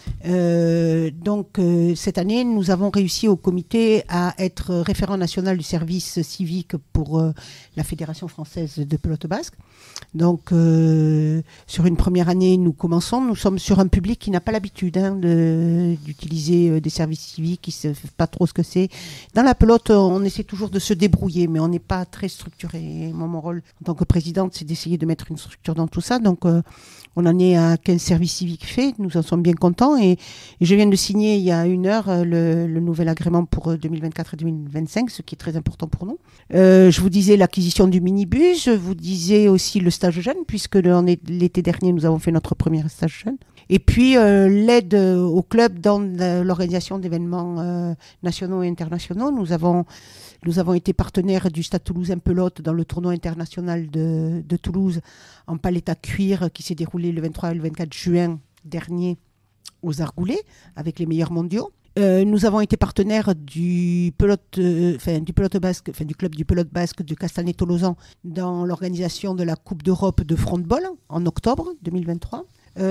G: Donc cette année, nous avons réussi au comité à être référent national du service civique pour la Fédération française de pelote basque. Donc sur une première année, nous sommes sur un public qui n'a pas l'habitude d'utiliser des services civiques, qui ne sait pas trop ce que c'est. Dans la pelote, on essaie toujours de se débrouiller, mais on n'est pas très structuré. Moi, mon rôle en tant que présidente, c'est d'essayer de mettre une structure dans tout ça. Donc on en est à 15 services civiques faits, nous en sommes bien contents et je viens de signer il y a 1 heure le nouvel agrément pour 2024 et 2025, ce qui est très important pour nous. Je vous disais l'acquisition du minibus, je vous disais aussi le stage jeune, puisque l'été dernier nous avons fait notre premier stage jeune. Et puis l'aide au club dans l'organisation d'événements nationaux et internationaux. Nous avons été partenaires du Stade Toulousain Pelote dans le tournoi international de Toulouse en palette à cuir qui s'est déroulé le 23 et le 24 juin dernier aux Argoulets avec les meilleurs mondiaux. Nous avons été partenaires du club du pelote basque du Castanet-Tolosan dans l'organisation de la Coupe d'Europe de frontball en octobre 2023.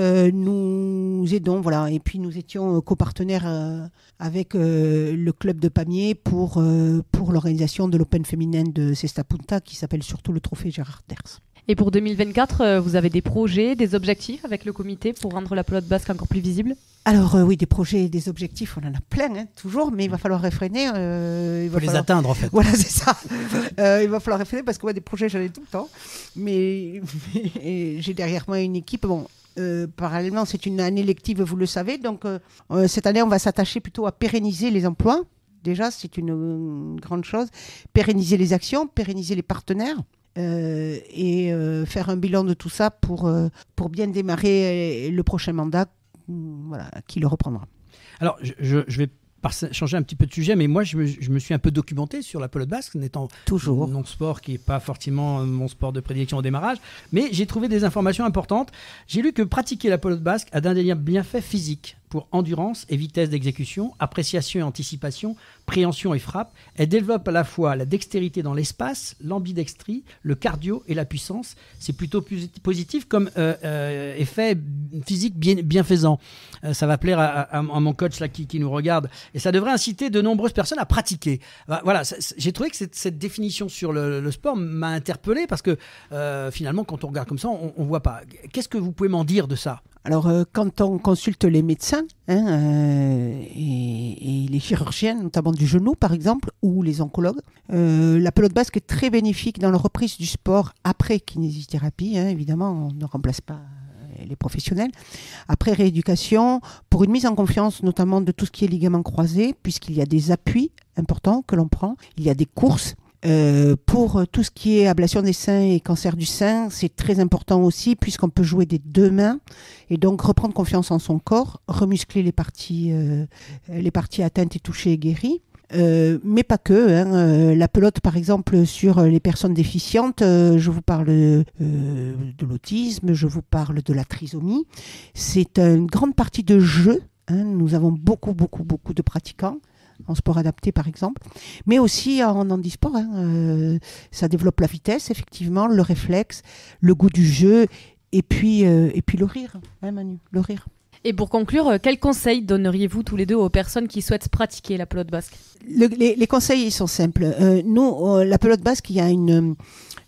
G: Nous aidons, voilà, et puis nous étions copartenaires avec le club de Pamiers pour l'organisation de l'Open féminin de Cesta Punta qui s'appelle surtout le Trophée Gérard Terz.
C: Et pour 2024, vous avez des projets, des objectifs avec le comité pour rendre la pelote basque encore plus visible ?
G: Alors oui, des projets et des objectifs, on en a plein, toujours, mais il va falloir réfréner.
B: Il faut les atteindre en fait.
G: Voilà, c'est ça. Il va falloir réfréner parce que moi, des projets, j'en ai tout le temps. Mais j'ai derrière moi une équipe. Bon, parallèlement, c'est une année lective, vous le savez. Donc cette année, on va s'attacher plutôt à pérenniser les emplois. Déjà, c'est une grande chose. Pérenniser les actions, pérenniser les partenaires. Et faire un bilan de tout ça pour bien démarrer le prochain mandat, voilà, qui le reprendra.
B: Alors, je vais changer un petit peu de sujet, mais moi, je me suis un peu documenté sur la pelote basque, n'étant
G: toujours
B: mon sport qui n'est pas forcément mon sport de prédilection au démarrage, mais j'ai trouvé des informations importantes. J'ai lu que pratiquer la pelote basque a d'indéniables bienfaits physiques pour endurance et vitesse d'exécution, appréciation et anticipation, préhension et frappe. Elle développe à la fois la dextérité dans l'espace, l'ambidextrie, le cardio et la puissance. C'est plutôt positif comme effet physique bienfaisant. Ça va plaire à mon coach là, qui nous regarde. Et ça devrait inciter de nombreuses personnes à pratiquer. Voilà, j'ai trouvé que cette définition sur le sport m'a interpellé parce que finalement, quand on regarde comme ça, on ne voit pas. Qu'est-ce que vous pouvez m'en dire de ça ?
G: Alors, quand on consulte les médecins et les chirurgiens, notamment du genou par exemple, ou les oncologues, la pelote basque est très bénéfique dans la reprise du sport après kinésithérapie. Évidemment, on ne remplace pas les professionnels. Après rééducation, pour une mise en confiance notamment de tout ce qui est ligaments croisés, puisqu'il y a des appuis importants que l'on prend, il y a des courses. Pour tout ce qui est ablation des seins et cancer du sein, c'est très important aussi puisqu'on peut jouer des 2 mains et donc reprendre confiance en son corps, remuscler les parties atteintes et touchées et guéries. Mais pas que. La pelote, par exemple, sur les personnes déficientes, je vous parle de l'autisme, je vous parle de la trisomie. C'est une grande partie de jeu. Nous avons beaucoup de pratiquants en sport adapté par exemple, mais aussi en handisport. Ça développe la vitesse, effectivement, le réflexe, le goût du jeu, et puis le rire, Manu, le rire.
C: Et pour conclure, quels conseils donneriez-vous tous les deux aux personnes qui souhaitent pratiquer la pelote basque ?
G: Les conseils ils sont simples. Nous, la pelote basque, il y a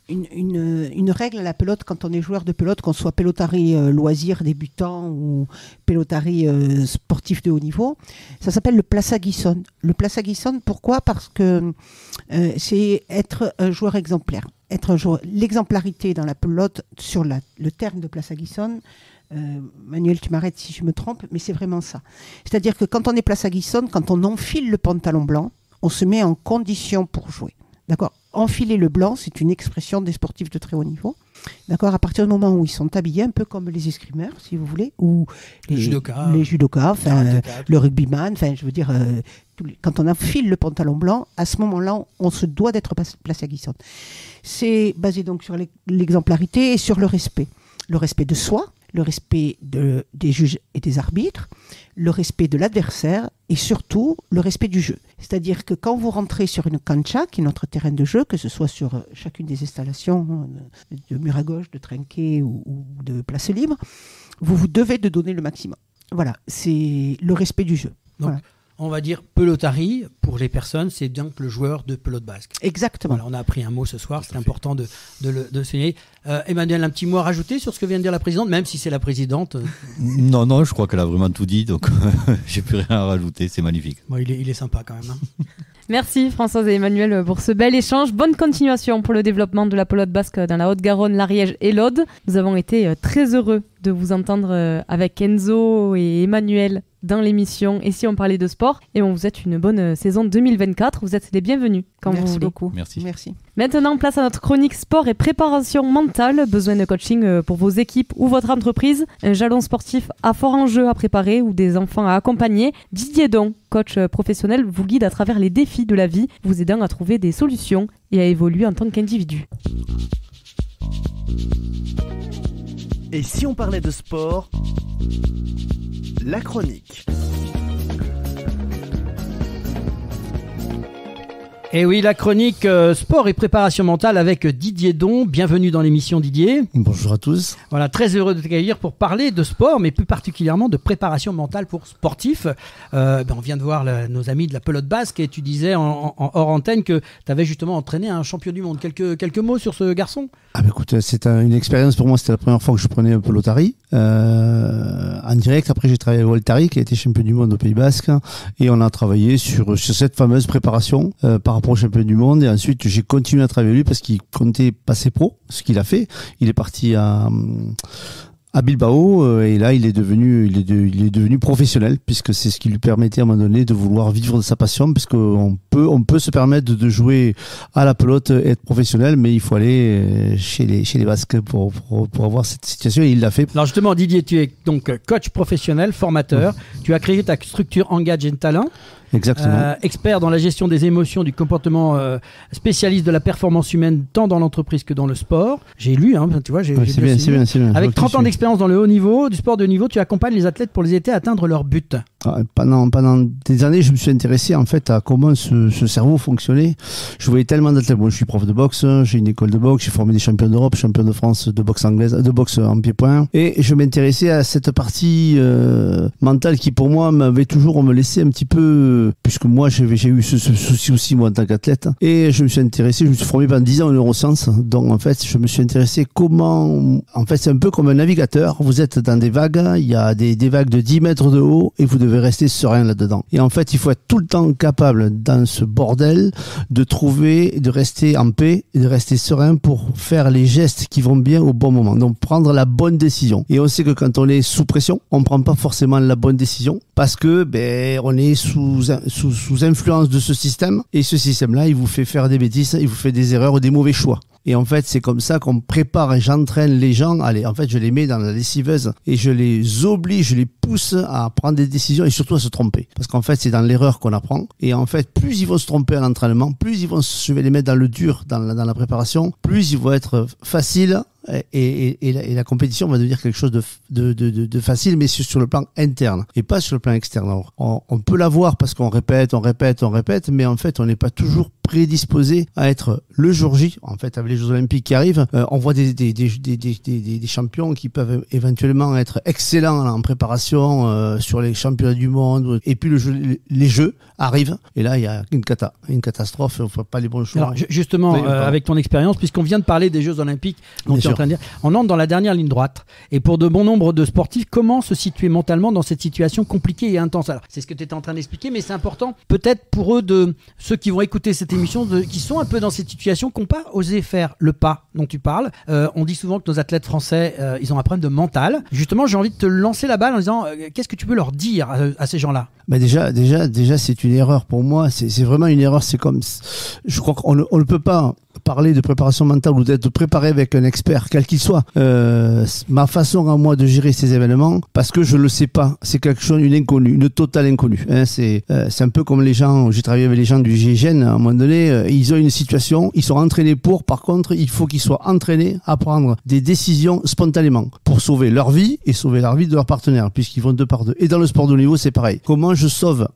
G: une règle à la pelote quand on est joueur de pelote, qu'on soit pelotari loisir débutant ou pelotari sportif de haut niveau. Ça s'appelle le Plaça Guisson. Le Plaça Guisson, pourquoi ? Parce que c'est être un joueur exemplaire. L'exemplarité dans la pelote, sur le terme de Plaça Guisson, Manuel, tu m'arrêtes si je me trompe, mais c'est vraiment ça. C'est-à-dire que quand on est Plaça Guisson, quand on enfile le pantalon blanc, on se met en condition pour jouer. D'accord ? Enfiler le blanc, c'est une expression des sportifs de très haut niveau. D'accord ? À partir du moment où ils sont habillés, un peu comme les escrimeurs, si vous voulez, ou les judokas, enfin, le rugbyman, enfin, je veux dire, quand on enfile le pantalon blanc, à ce moment-là, on se doit d'être Plaça Guisson. C'est basé donc sur l'exemplarité et sur le respect. Le respect de soi, le respect des juges et des arbitres, le respect de l'adversaire et surtout le respect du jeu. C'est-à-dire que quand vous rentrez sur une cancha, qui est notre terrain de jeu, que ce soit sur chacune des installations de mur à gauche, de trinquet ou de place libre, vous devez de donner le maximum. Voilà, c'est le respect du jeu.
B: Donc,
G: voilà.
B: On va dire pelotari, pour les personnes, c'est donc le joueur de pelote basque.
G: Exactement.
B: Voilà, on a appris un mot ce soir, c'est important de le signaler. Emmanuel, un petit mot à rajouter sur ce que vient de dire la présidente, même si c'est la présidente.
F: Non, je crois qu'elle a vraiment tout dit, donc j'ai plus rien à rajouter, c'est magnifique.
B: Bon, il est sympa quand même. Hein.
C: Merci Françoise et Emmanuel pour ce bel échange. Bonne continuation pour le développement de la pelote basque dans la Haute-Garonne, l'Ariège et l'Aude. Nous avons été très heureux de vous entendre avec Enzo et Emmanuel dans l'émission Et si on parlait de sport. Et on vous souhaite une bonne saison 2024. Vous êtes les bienvenus quand vous voulez.
F: Merci.
C: Maintenant, place à notre chronique sport et préparation mentale. Besoin de coaching pour vos équipes ou votre entreprise. Un jalon sportif à fort enjeu à préparer ou des enfants à accompagner. Didier Don, coach professionnel, vous guide à travers les défis de la vie, vous aidant à trouver des solutions et à évoluer en tant qu'individu.
A: Et si on parlait de sport, la chronique.
B: Et oui, la chronique sport et préparation mentale avec Didier Don. Bienvenue dans l'émission Didier.
H: Bonjour à tous.
B: Voilà, très heureux de t'accueillir pour parler de sport, mais plus particulièrement de préparation mentale pour sportifs. On vient de voir nos amis de la pelote basque et tu disais en hors antenne que tu avais justement entraîné un champion du monde. Quelques mots sur ce garçon ?
H: Écoute, c'est une expérience pour moi, c'était la première fois que je prenais un pelotari en direct. Après j'ai travaillé avec Voltari qui a été champion du monde au Pays Basque et on a travaillé sur cette fameuse préparation par rapport au champion du monde, et ensuite j'ai continué à travailler avec lui parce qu'il comptait passer pro, ce qu'il a fait. Il est parti à Bilbao et là il est devenu professionnel, puisque c'est ce qui lui permettait à un moment donné de vouloir vivre de sa passion, parce qu'on peut se permettre de jouer à la pelote et être professionnel, mais il faut aller chez les Basques pour avoir cette situation, et il l'a fait.
B: Alors justement Didier, tu es donc coach professionnel, formateur, tu as créé ta structure Engage and Talent.
H: Exactement.
B: Expert dans la gestion des émotions, du comportement, spécialiste de la performance humaine tant dans l'entreprise que dans le sport. J'ai lu, tu vois, c'est bien. Avec 30 ans d'expérience dans le haut niveau, du sport de haut niveau, tu accompagnes les athlètes pour les aider à atteindre leur but.
H: Pendant des années, je me suis intéressé en fait à comment ce cerveau fonctionnait. Je voyais tellement d'athlètes. Moi, je suis prof de boxe, j'ai une école de boxe, j'ai formé des champions d'Europe, champions de France de boxe anglaise, de boxe en pied-point. Et je m'intéressais à cette partie mentale qui, pour moi, m'avait toujours laissé un petit peu, puisque moi, j'ai eu ce souci aussi moi en tant qu'athlète. Et je me suis intéressé, je me suis formé pendant 10 ans en neurosciences. Donc en fait, je me suis intéressé comment, en fait, c'est un peu comme un navigateur. Vous êtes dans des vagues, il y a des vagues de 10 mètres de haut et vous devez rester serein là-dedans. Et en fait, il faut être tout le temps capable, dans ce bordel, de rester en paix et de rester serein pour faire les gestes qui vont bien au bon moment. Donc, prendre la bonne décision. Et on sait que quand on est sous pression, on ne prend pas forcément la bonne décision parce que, on est sous influence de ce système. Et ce système-là, il vous fait faire des bêtises, il vous fait des erreurs ou des mauvais choix. Et en fait, c'est comme ça qu'on prépare et j'entraîne les gens. Allez, en fait, je les mets dans la lessiveuse et je les oblige, je les pousse à prendre des décisions et surtout à se tromper. Parce qu'en fait, c'est dans l'erreur qu'on apprend. Et en fait, plus ils vont se tromper à l'entraînement, plus je vais les mettre dans le dur, dans la préparation, plus ils vont être faciles. Et la compétition va devenir quelque chose de facile, mais sur le plan interne et pas sur le plan externe. Alors, on peut l'avoir parce qu'on répète, mais en fait, on n'est pas toujours prédisposés à être le jour J, en fait, avec les Jeux Olympiques qui arrivent. On voit des champions qui peuvent éventuellement être excellents en préparation sur les championnats du monde. Et puis les Jeux arrivent. Et là, il y a une catastrophe. On ne fait pas les bons choix.
B: Alors, justement, avec ton expérience, puisqu'on vient de parler des Jeux Olympiques, donc tu es en train de dire, on entre dans la dernière ligne droite. Et pour de bon nombre de sportifs, comment se situer mentalement dans cette situation compliquée et intense? Alors, c'est ce que tu étais en train d'expliquer, mais c'est important peut-être pour eux, de ceux qui vont écouter cette émission, qui sont un peu dans cette situation, qui n'ont pas osé faire le pas dont tu parles. On dit souvent que nos athlètes français, ils ont un problème de mental. Justement, j'ai envie de te lancer la balle en disant, qu'est-ce que tu peux leur dire à ces gens-là?
H: Déjà, c'est une erreur pour moi. C'est vraiment une erreur. C'est comme, je crois qu'on ne peut pas parler de préparation mentale ou d'être préparé avec un expert, quel qu'il soit. Ma façon à moi de gérer ces événements, parce que je le sais pas, c'est quelque chose, une inconnue, une totale inconnue. C'est un peu comme les gens, j'ai travaillé avec les gens du GIGN, à un moment donné, ils ont une situation, ils sont entraînés par contre, il faut qu'ils soient entraînés à prendre des décisions spontanément pour sauver leur vie et sauver la vie de leur partenaire, puisqu'ils vont deux par deux. Et dans le sport de haut niveau, c'est pareil. Comment je sauve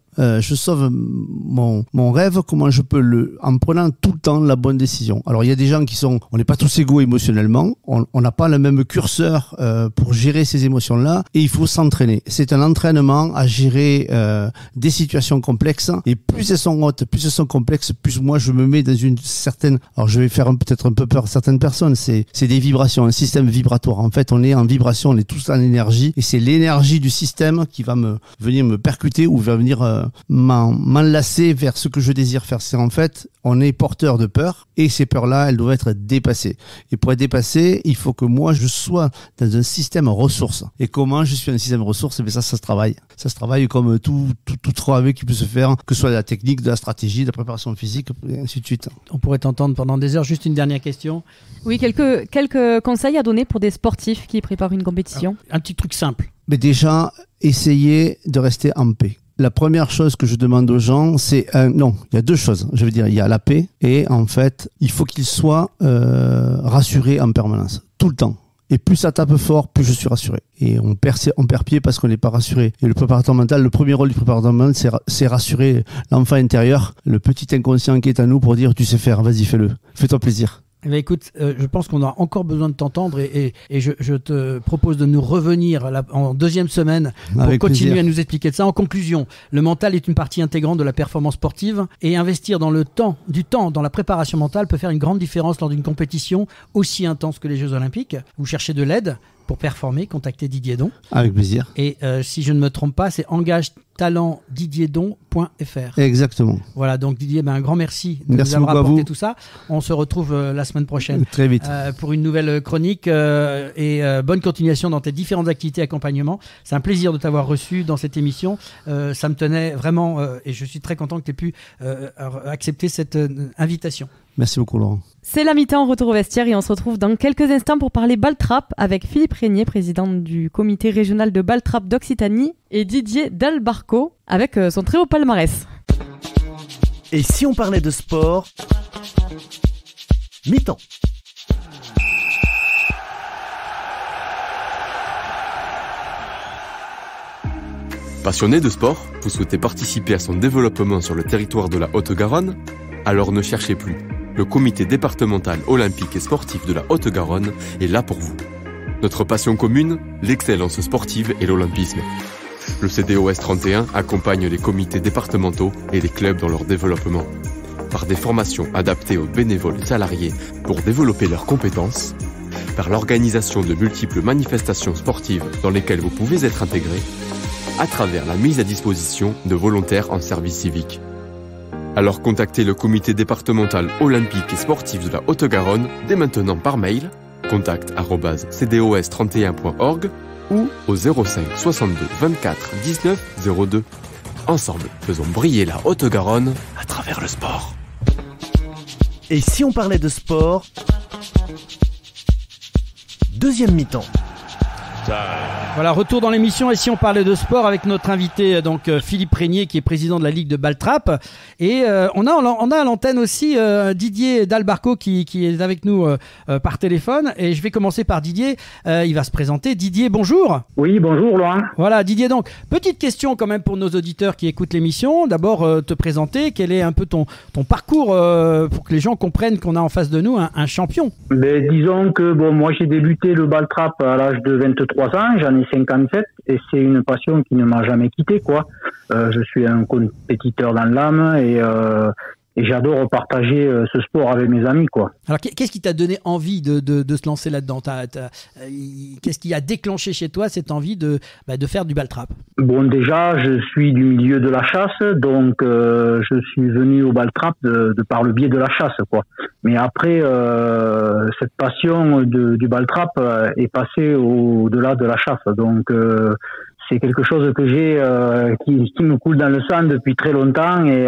H: mon rêve, comment je peux en prenant tout le temps la bonne décision. Alors il y a des gens on n'est pas tous égaux émotionnellement, on n'a pas le même curseur pour gérer ces émotions-là, et il faut s'entraîner. C'est un entraînement à gérer des situations complexes, et plus elles sont hautes, plus elles sont complexes, plus moi je me mets dans une certaine, alors je vais faire peut-être un peu peur à certaines personnes, c'est des vibrations, un système vibratoire. En fait, on est en vibration, on est tous en énergie, et c'est l'énergie du système qui va venir me percuter ou va venir m'enlacer vers ce que je désire faire. C'est en fait, on est porteur de peur, et ces peurs-là, elles doivent être dépassées. Et pour être dépassées, il faut que moi, je sois dans un système ressources. Et comment je suis un système ressources? Ça se travaille. Ça se travaille comme tout travail qui peut se faire, que ce soit de la technique, de la stratégie, de la préparation physique, et ainsi de suite.
B: On pourrait t'entendre pendant des heures. Juste une dernière question.
C: Oui, quelques conseils à donner pour des sportifs qui préparent une compétition.
B: Un petit truc simple.
H: Mais déjà, essayez de rester en paix. La première chose que je demande aux gens, c'est non, il y a deux choses. Je veux dire, il y a la paix, et en fait, il faut qu'ils soient rassurés en permanence, tout le temps. Et plus ça tape fort, plus je suis rassuré. Et on perd pied parce qu'on n'est pas rassuré. Et le préparateur mental, le premier rôle du préparateur mental, c'est rassurer l'enfant intérieur, le petit inconscient qui est à nous, pour dire, tu sais faire, vas-y, fais-le, fais-toi plaisir.
B: Eh bien, écoute, je pense qu'on a encore besoin de t'entendre, et je te propose de nous revenir en deuxième semaine pour
H: Avec
B: continuer
H: plaisir.
B: à nous expliquer de ça. En conclusion, le mental est une partie intégrante de la performance sportive, et investir dans du temps dans la préparation mentale peut faire une grande différence lors d'une compétition aussi intense que les Jeux Olympiques. Vous cherchez de l'aide pour performer, contactez Didier Don.
H: Avec plaisir.
B: Et si je ne me trompe pas, c'est engage-talent-didierdon.fr.
H: Exactement.
B: Voilà, donc Didier, un grand merci de
H: Merci
B: nous avoir
H: beaucoup à
B: apporté
H: vous.
B: tout ça. On se retrouve la semaine prochaine.
H: Très vite.
B: Pour une nouvelle chronique, et bonne continuation dans tes différentes activités d'accompagnement. C'est un plaisir de t'avoir reçu dans cette émission. Ça me tenait vraiment, et je suis très content que tu aies pu accepter cette invitation.
H: Merci beaucoup, Laurent.
C: C'est la mi-temps, retour au vestiaire, et on se retrouve dans quelques instants pour parler Ball-Trap avec Philippe Régnier, président du comité régional de Ball-Trap d'Occitanie, et Didier Dalbarco avec son très haut palmarès.
A: Et si on parlait de sport, mi-temps.
I: Passionné de sport, vous souhaitez participer à son développement sur le territoire de la Haute-Garonne? Alors ne cherchez plus. Le comité départemental olympique et sportif de la Haute-Garonne est là pour vous. Notre passion commune, l'excellence sportive et l'olympisme. Le CDOS 31 accompagne les comités départementaux et les clubs dans leur développement. Par des formations adaptées aux bénévoles et salariés pour développer leurs compétences, par l'organisation de multiples manifestations sportives dans lesquelles vous pouvez être intégré, à travers la mise à disposition de volontaires en service civique. Alors contactez le comité départemental olympique et sportif de la Haute-Garonne dès maintenant par mail, contact@cdos31.org ou au 05 62 24 19 02. Ensemble, faisons briller la Haute-Garonne à travers le sport.
A: Et si on parlait de sport, deuxième mi-temps.
B: Voilà, retour dans l'émission. Ici, on parlait de sport avec notre invité, donc Philippe Régnier, qui est président de la Ligue de Baltrap. Et on a à l'antenne aussi Didier Dalbarco qui est avec nous par téléphone. Et je vais commencer par Didier. Il va se présenter. Didier, bonjour.
J: Oui, bonjour Laurent.
B: Voilà, Didier, donc, petite question quand même pour nos auditeurs qui écoutent l'émission. D'abord, te présenter. Quel est un peu ton parcours pour que les gens comprennent qu'on a en face de nous un champion?
J: Disons que moi j'ai débuté le Baltrap à l'âge de 23 ans, j'en ai 57 et c'est une passion qui ne m'a jamais quitté quoi. Je suis un compétiteur dans l'âme et j'adore partager ce sport avec mes amis quoi.
B: Alors qu'est-ce qui t'a donné envie de se lancer là-dedans? Qu'est-ce qui a déclenché chez toi cette envie de faire du Baltrap?
J: Bon, déjà je suis du milieu de la chasse, donc je suis venu au Baltrap de par le biais de la chasse quoi. Mais après cette passion du Baltrap est passée au-delà de la chasse, donc c'est quelque chose que j'ai qui me coule dans le sang depuis très longtemps et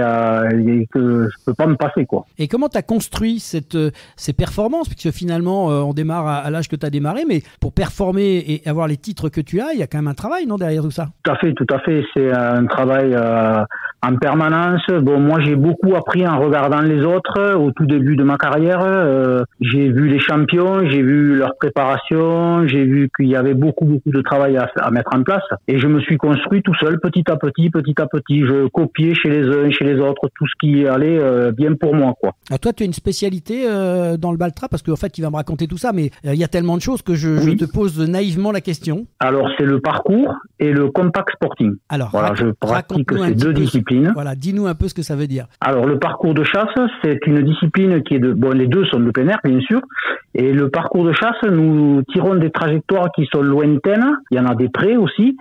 J: que je peux pas me passer quoi.
B: Et comment tu as construit ces performances, puisque finalement on démarre à l'âge que tu as démarré, mais pour performer et avoir les titres que tu as, il y a quand même un travail non derrière tout ça? Tout
J: à fait, c'est un travail en permanence. Bon, moi j'ai beaucoup appris en regardant les autres au tout début de ma carrière. J'ai vu les champions, j'ai vu leur préparation, j'ai vu qu'il y avait beaucoup de travail à mettre en place. Et je me suis construit tout seul, petit à petit. Je copiais chez les uns, chez les autres, tout ce qui allait bien pour moi, quoi.
B: Alors toi, tu as une spécialité dans le Baltrap, parce qu'en fait, il va me raconter tout ça, mais il y a tellement de choses que je te pose naïvement la question.
J: Alors, c'est le parcours et le compact sporting.
B: Alors,
J: voilà, je pratique ces deux disciplines.
B: Voilà, dis-nous un peu ce que ça veut dire.
J: Alors, le parcours de chasse, c'est une discipline qui est les deux sont de plein air, bien sûr. Et le parcours de chasse, nous tirons des trajectoires qui sont lointaines. Il y en a des près aussi.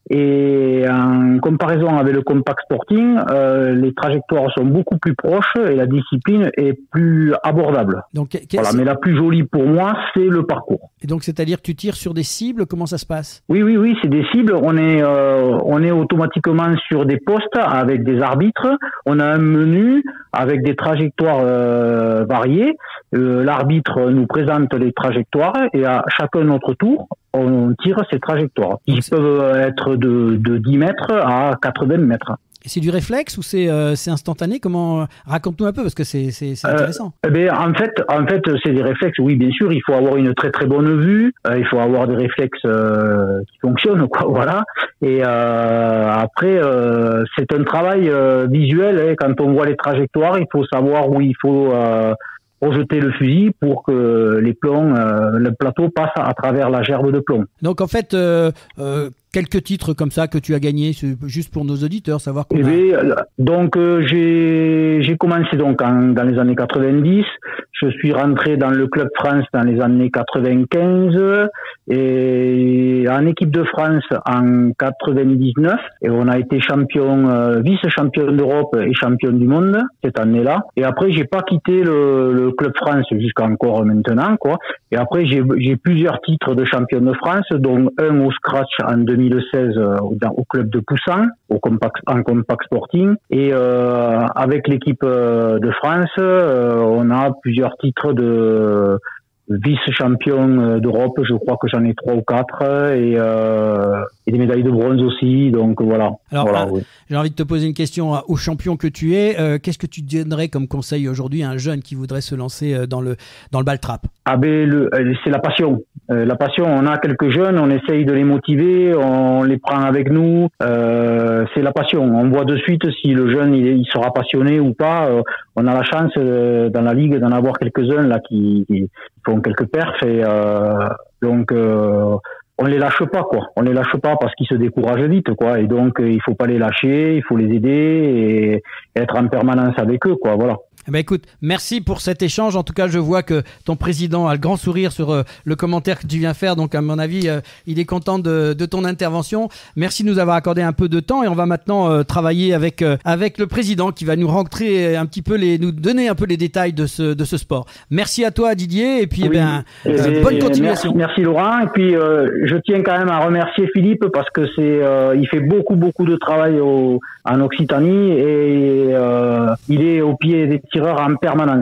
J: Et en comparaison avec le compact sporting, les trajectoires sont beaucoup plus proches et la discipline est plus abordable.
B: Donc,
J: voilà, mais la plus jolie pour moi, c'est le parcours.
B: Et donc, c'est-à-dire que tu tires sur des cibles, comment ça se passe?
J: Oui, c'est des cibles. On est automatiquement sur des postes avec des arbitres. On a un menu avec des trajectoires variées. L'arbitre nous présente les trajectoires et à chacun notre tour, on tire ces trajectoires. Ils peuvent être de 10 mètres à 80 mètres.
B: Et c'est du réflexe ou c'est instantané? Comment? Raconte-nous un peu parce que c'est intéressant.
J: En fait, c'est des réflexes. Oui, bien sûr, il faut avoir une très très bonne vue. Il faut avoir des réflexes qui fonctionnent, quoi. Voilà. Et après, c'est un travail visuel. Hein. Quand on voit les trajectoires, il faut savoir où il faut projeter le fusil pour que les plombs, le plateau passe à travers la gerbe de plomb.
B: Donc en fait, quelques titres comme ça que tu as gagnés, juste pour nos auditeurs, savoir comment.
J: Donc j'ai commencé donc dans les années 90. Je suis rentré dans le Club France dans les années 95 et en équipe de France en 99. Et on a été champion, vice-champion d'Europe et champion du monde cette année-là. Et après, j'ai pas quitté le Club France jusqu'à encore maintenant, quoi. Et après, j'ai plusieurs titres de champion de France, dont un au scratch en 2016 au club de Poussin, en compact sporting. Et avec l'équipe de France, on a plusieurs titres de vice-champion d'Europe. Je crois que j'en ai 3 ou 4 et des médailles de bronze aussi. Donc voilà.
B: Alors,
J: voilà, oui.
B: J'ai envie de te poser une question au champion que tu es. Qu'est-ce que tu donnerais comme conseil aujourd'hui à un jeune qui voudrait se lancer dans le Baltrap?
J: C'est la passion. La passion, on a quelques jeunes, on essaye de les motiver, on les prend avec nous. C'est la passion. On voit de suite si le jeune il sera passionné ou pas. On a la chance dans la ligue d'en avoir quelques-uns là qui font quelques perfs et donc on les lâche pas quoi. On les lâche pas parce qu'ils se découragent vite quoi. Et donc il faut pas les lâcher, il faut les aider et être en permanence avec eux quoi. Voilà.
B: Eh ben écoute, merci pour cet échange. En tout cas, je vois que ton président a le grand sourire sur le commentaire que tu viens faire. Donc, à mon avis, il est content de ton intervention. Merci de nous avoir accordé un peu de temps. Et on va maintenant travailler avec le président qui va nous rentrer un petit peu nous donner un peu les détails de ce sport. Merci à toi, Didier. Et puis, bonne continuation.
J: Merci Laurent. Et puis, je tiens quand même à remercier Philippe parce que il fait beaucoup de travail en Occitanie et il est au pied des tireurs en permanence.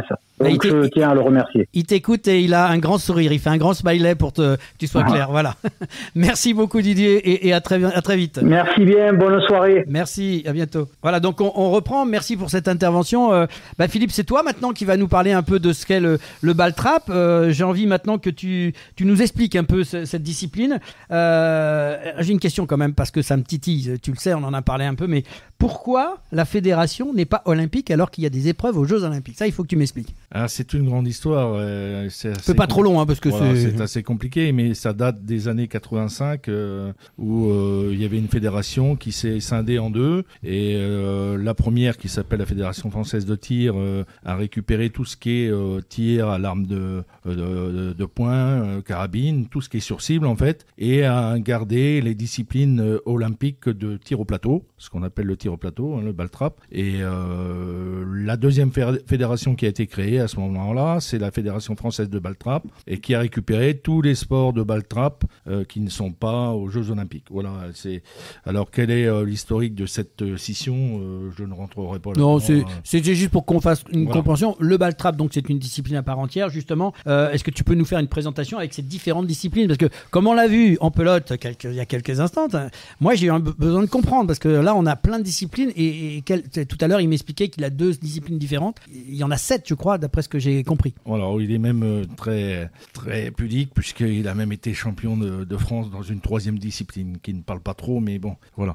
J: Donc je tiens à le remercier.
B: Il t'écoute et il a un grand sourire, il fait un grand smiley pour que tu sois clair. Voilà. Merci beaucoup Didier et à très vite.
J: Merci bien, bonne soirée.
B: Merci, à bientôt. Voilà, donc on reprend. Merci pour cette intervention. Philippe, c'est toi maintenant qui va nous parler un peu de ce qu'est le ball trap. J'ai envie maintenant que tu nous expliques un peu cette discipline. J'ai une question quand même parce que ça me titille. Tu le sais, on en a parlé un peu, mais pourquoi la fédération n'est pas olympique alors qu'il y a des épreuves aux Jeux olympiques? Ça, il faut que tu m'expliques.
K: Ah, c'est une grande histoire.
B: C'est pas trop long, parce que
K: c'est assez compliqué, mais ça date des années 85 où il y avait une fédération qui s'est scindée en deux. Et la première, qui s'appelle la Fédération française de tir, a récupéré tout ce qui est tir à l'arme de poing, carabine, tout ce qui est sur cible en fait, et a gardé les disciplines olympiques de tir au plateau, ce qu'on appelle le tir au plateau, le ball trap. Et la deuxième fédération qui a été créée à ce moment-là, c'est la Fédération française de ball trap, et qui a récupéré tous les sports de ball trap qui ne sont pas aux Jeux olympiques. Voilà. Alors quel est l'historique de cette scission? Je ne rentrerai pas là.
B: Non, c'est juste pour qu'on fasse une compréhension. Le ball trap, donc c'est une discipline à part entière, justement. Est-ce que tu peux nous faire une présentation avec ces différentes disciplines? Parce que comme on l'a vu en pelote il y a quelques instants, moi j'ai eu besoin de comprendre, parce que là on a plein de disciplines et tout à l'heure il m'expliquait qu'il a 2 disciplines différentes. Il y en a 7 je crois, d'après ce que j'ai compris.
K: Alors il est même très, très pudique, puisqu'il a même été champion de France dans une 3e discipline qui ne parle pas trop, mais bon, voilà.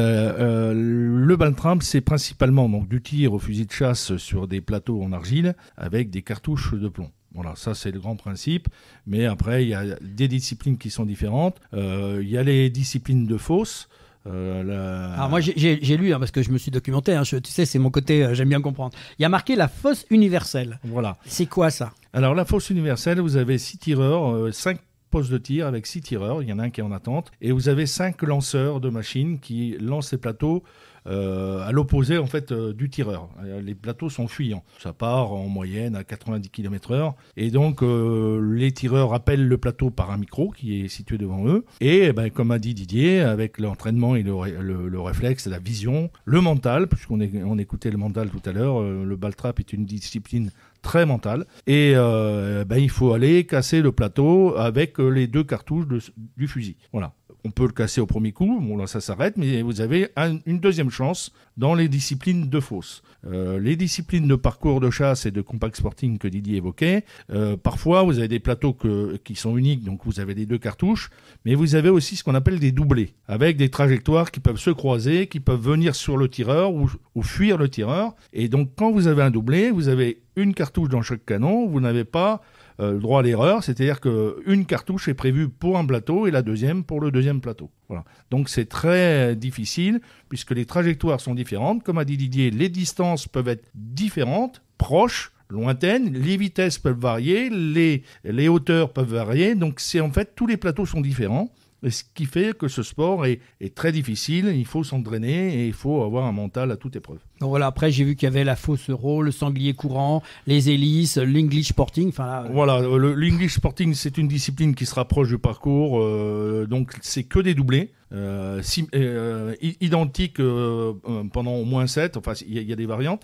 K: Le ball trap, c'est principalement donc du tir au fusil de chasse sur des plateaux en argile avec des cartouches de plomb. Voilà, ça c'est le grand principe, mais après il y a des disciplines qui sont différentes. Il y a les disciplines de fosse.
B: Alors moi j'ai lu, parce que je me suis documenté, tu sais, c'est mon côté, j'aime bien comprendre. Il y a marqué la fosse universelle.
K: Voilà.
B: C'est quoi ça?
K: Alors la fosse universelle, vous avez 6 tireurs, 5 postes de tir avec 6 tireurs, il y en a un qui est en attente, et vous avez 5 lanceurs de machines qui lancent les plateaux à l'opposé en fait du tireur. Les plateaux sont fuyants, ça part en moyenne à 90 km/h, et donc les tireurs appellent le plateau par un micro qui est situé devant eux, et comme a dit Didier, avec l'entraînement et le réflexe, la vision, le mental, puisqu'on écoutait le mental tout à l'heure, le ball trap est une discipline très mentale, et il faut aller casser le plateau avec les 2 cartouches du fusil. Voilà. On peut le casser au premier coup, bon là ça s'arrête, mais vous avez une deuxième chance dans les disciplines de fosse. Les disciplines de parcours de chasse et de compact sporting que Didier évoquait, parfois vous avez des plateaux qui sont uniques, donc vous avez les 2 cartouches, mais vous avez aussi ce qu'on appelle des doublés, avec des trajectoires qui peuvent se croiser, qui peuvent venir sur le tireur ou fuir le tireur. Et donc quand vous avez un doublé, vous avez une cartouche dans chaque canon, vous n'avez pas le droit à l'erreur, c'est-à-dire qu'une cartouche est prévue pour un plateau et la deuxième pour le deuxième plateau. Voilà. Donc c'est très difficile puisque les trajectoires sont différentes. Comme a dit Didier, les distances peuvent être différentes, proches, lointaines, les vitesses peuvent varier, les hauteurs peuvent varier. Donc c'est en fait tous les plateaux sont différents. Et ce qui fait que ce sport est très difficile, il faut s'entraîner et il faut avoir un mental à toute épreuve.
B: Donc voilà, après j'ai vu qu'il y avait la fosse euro, le sanglier courant, les hélices, l'English sporting.
K: Voilà, l'English sporting c'est une discipline qui se rapproche du parcours, donc c'est que des doublés. Identiques pendant au moins 7, enfin il y a des variantes.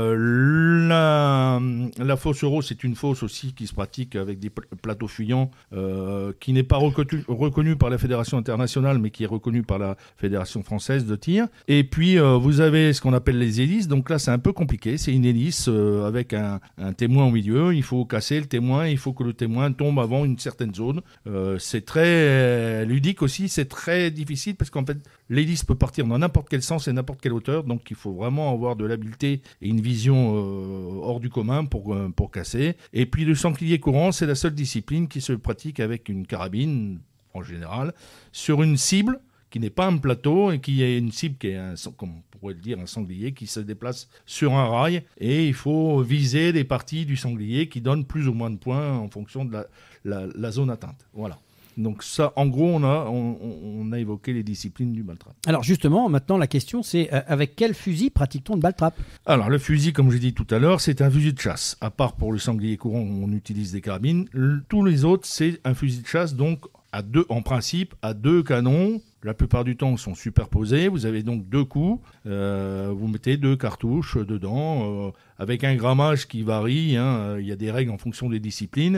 K: La fosse euro, c'est une fosse aussi qui se pratique avec des plateaux fuyants, qui n'est pas reconnu par la Fédération internationale, mais qui est reconnu par la Fédération française de tir. Et puis vous avez ce qu'on appelle les hélices, donc là c'est un peu compliqué, c'est une hélice avec un témoin au milieu, il faut casser le témoin, il faut que le témoin tombe avant une certaine zone. C'est très ludique aussi, c'est très difficile parce qu'en fait l'hélice peut partir dans n'importe quel sens et n'importe quelle hauteur, donc il faut vraiment avoir de l'habileté et une vision hors du commun pour casser. Et puis le sanglier courant, c'est la seule discipline qui se pratique avec une carabine en général sur une cible qui n'est pas un plateau et qui est une cible qui est comme on pourrait le dire, un sanglier qui se déplace sur un rail, et il faut viser des parties du sanglier qui donnent plus ou moins de points en fonction de la zone atteinte. Voilà. Donc ça, en gros, on a évoqué les disciplines du ball trap.
B: Alors justement, maintenant la question c'est avec quel fusil pratique-t-on le ball trap?
K: Alors le fusil, comme j'ai dit tout à l'heure, c'est un fusil de chasse. À part pour le sanglier courant où on utilise des carabines, tous les autres c'est un fusil de chasse, donc en principe à 2 canons, la plupart du temps sont superposés. Vous avez donc 2 coups. Vous mettez 2 cartouches dedans avec un grammage qui varie. Hein. Il y a des règles en fonction des disciplines.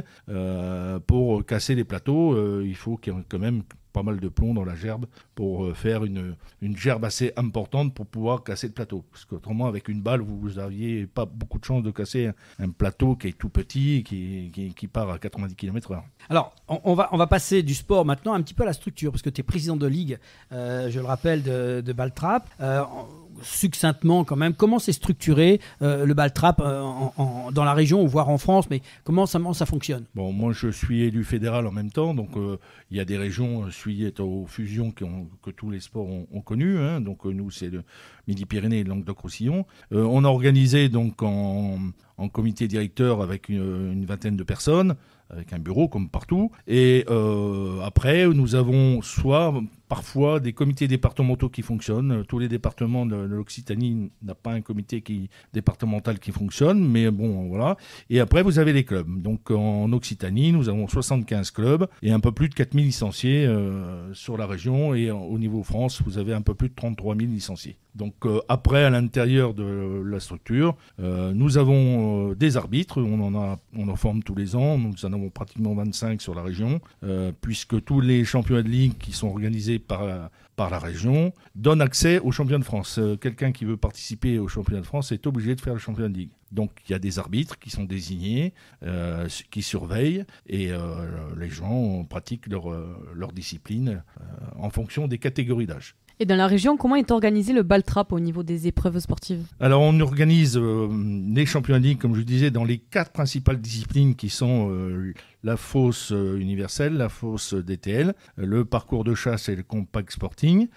K: Pour casser les plateaux, il faut qu'il y ait quand même pas mal de plomb dans la gerbe pour faire une gerbe assez importante pour pouvoir casser le plateau. Parce qu'autrement, avec une balle, vous n'aviez pas beaucoup de chance de casser un plateau qui est tout petit, qui part à 90 km/h.
B: Alors, on va passer du sport maintenant un petit peu à la structure, parce que tu es président de ligue, je le rappelle, de Ball-Trap. Succinctement quand même, comment c'est structuré le Ball-Trap dans la région, voire en France, mais comment ça fonctionne?
K: Bon, moi je suis élu fédéral en même temps, donc il y a des régions suite aux fusions que tous les sports ont connues, hein, donc nous c'est le Midi-Pyrénées et le Languedoc-Roussillon. On a organisé donc en comité directeur avec une vingtaine de personnes, avec un bureau comme partout, et après nous avons parfois des comités départementaux qui fonctionnent. Tous les départements de l'Occitanie n'ont pas un comité départemental qui fonctionne, mais bon, voilà. Et après, vous avez les clubs. Donc, en Occitanie, nous avons 75 clubs et un peu plus de 4000 licenciés sur la région. Et au niveau France, vous avez un peu plus de 33 000 licenciés. Donc, après, à l'intérieur de la structure, nous avons des arbitres. On en forme tous les ans. Nous en avons pratiquement 25 sur la région, puisque tous les championnats de ligue qui sont organisés par la région donne accès au championnat de France. Quelqu'un qui veut participer au championnat de France est obligé de faire le championnat de ligue. Donc il y a des arbitres qui sont désignés, qui surveillent, et les gens pratiquent leur discipline en fonction des catégories d'âge.
C: Et dans la région, comment est organisé le Ball-Trap au niveau des épreuves sportives? Alors
K: on organise les championnats de ligue, comme je disais, dans les 4 principales disciplines qui sont la fosse universelle, la fosse DTL, le parcours de chasse et le compact sporting.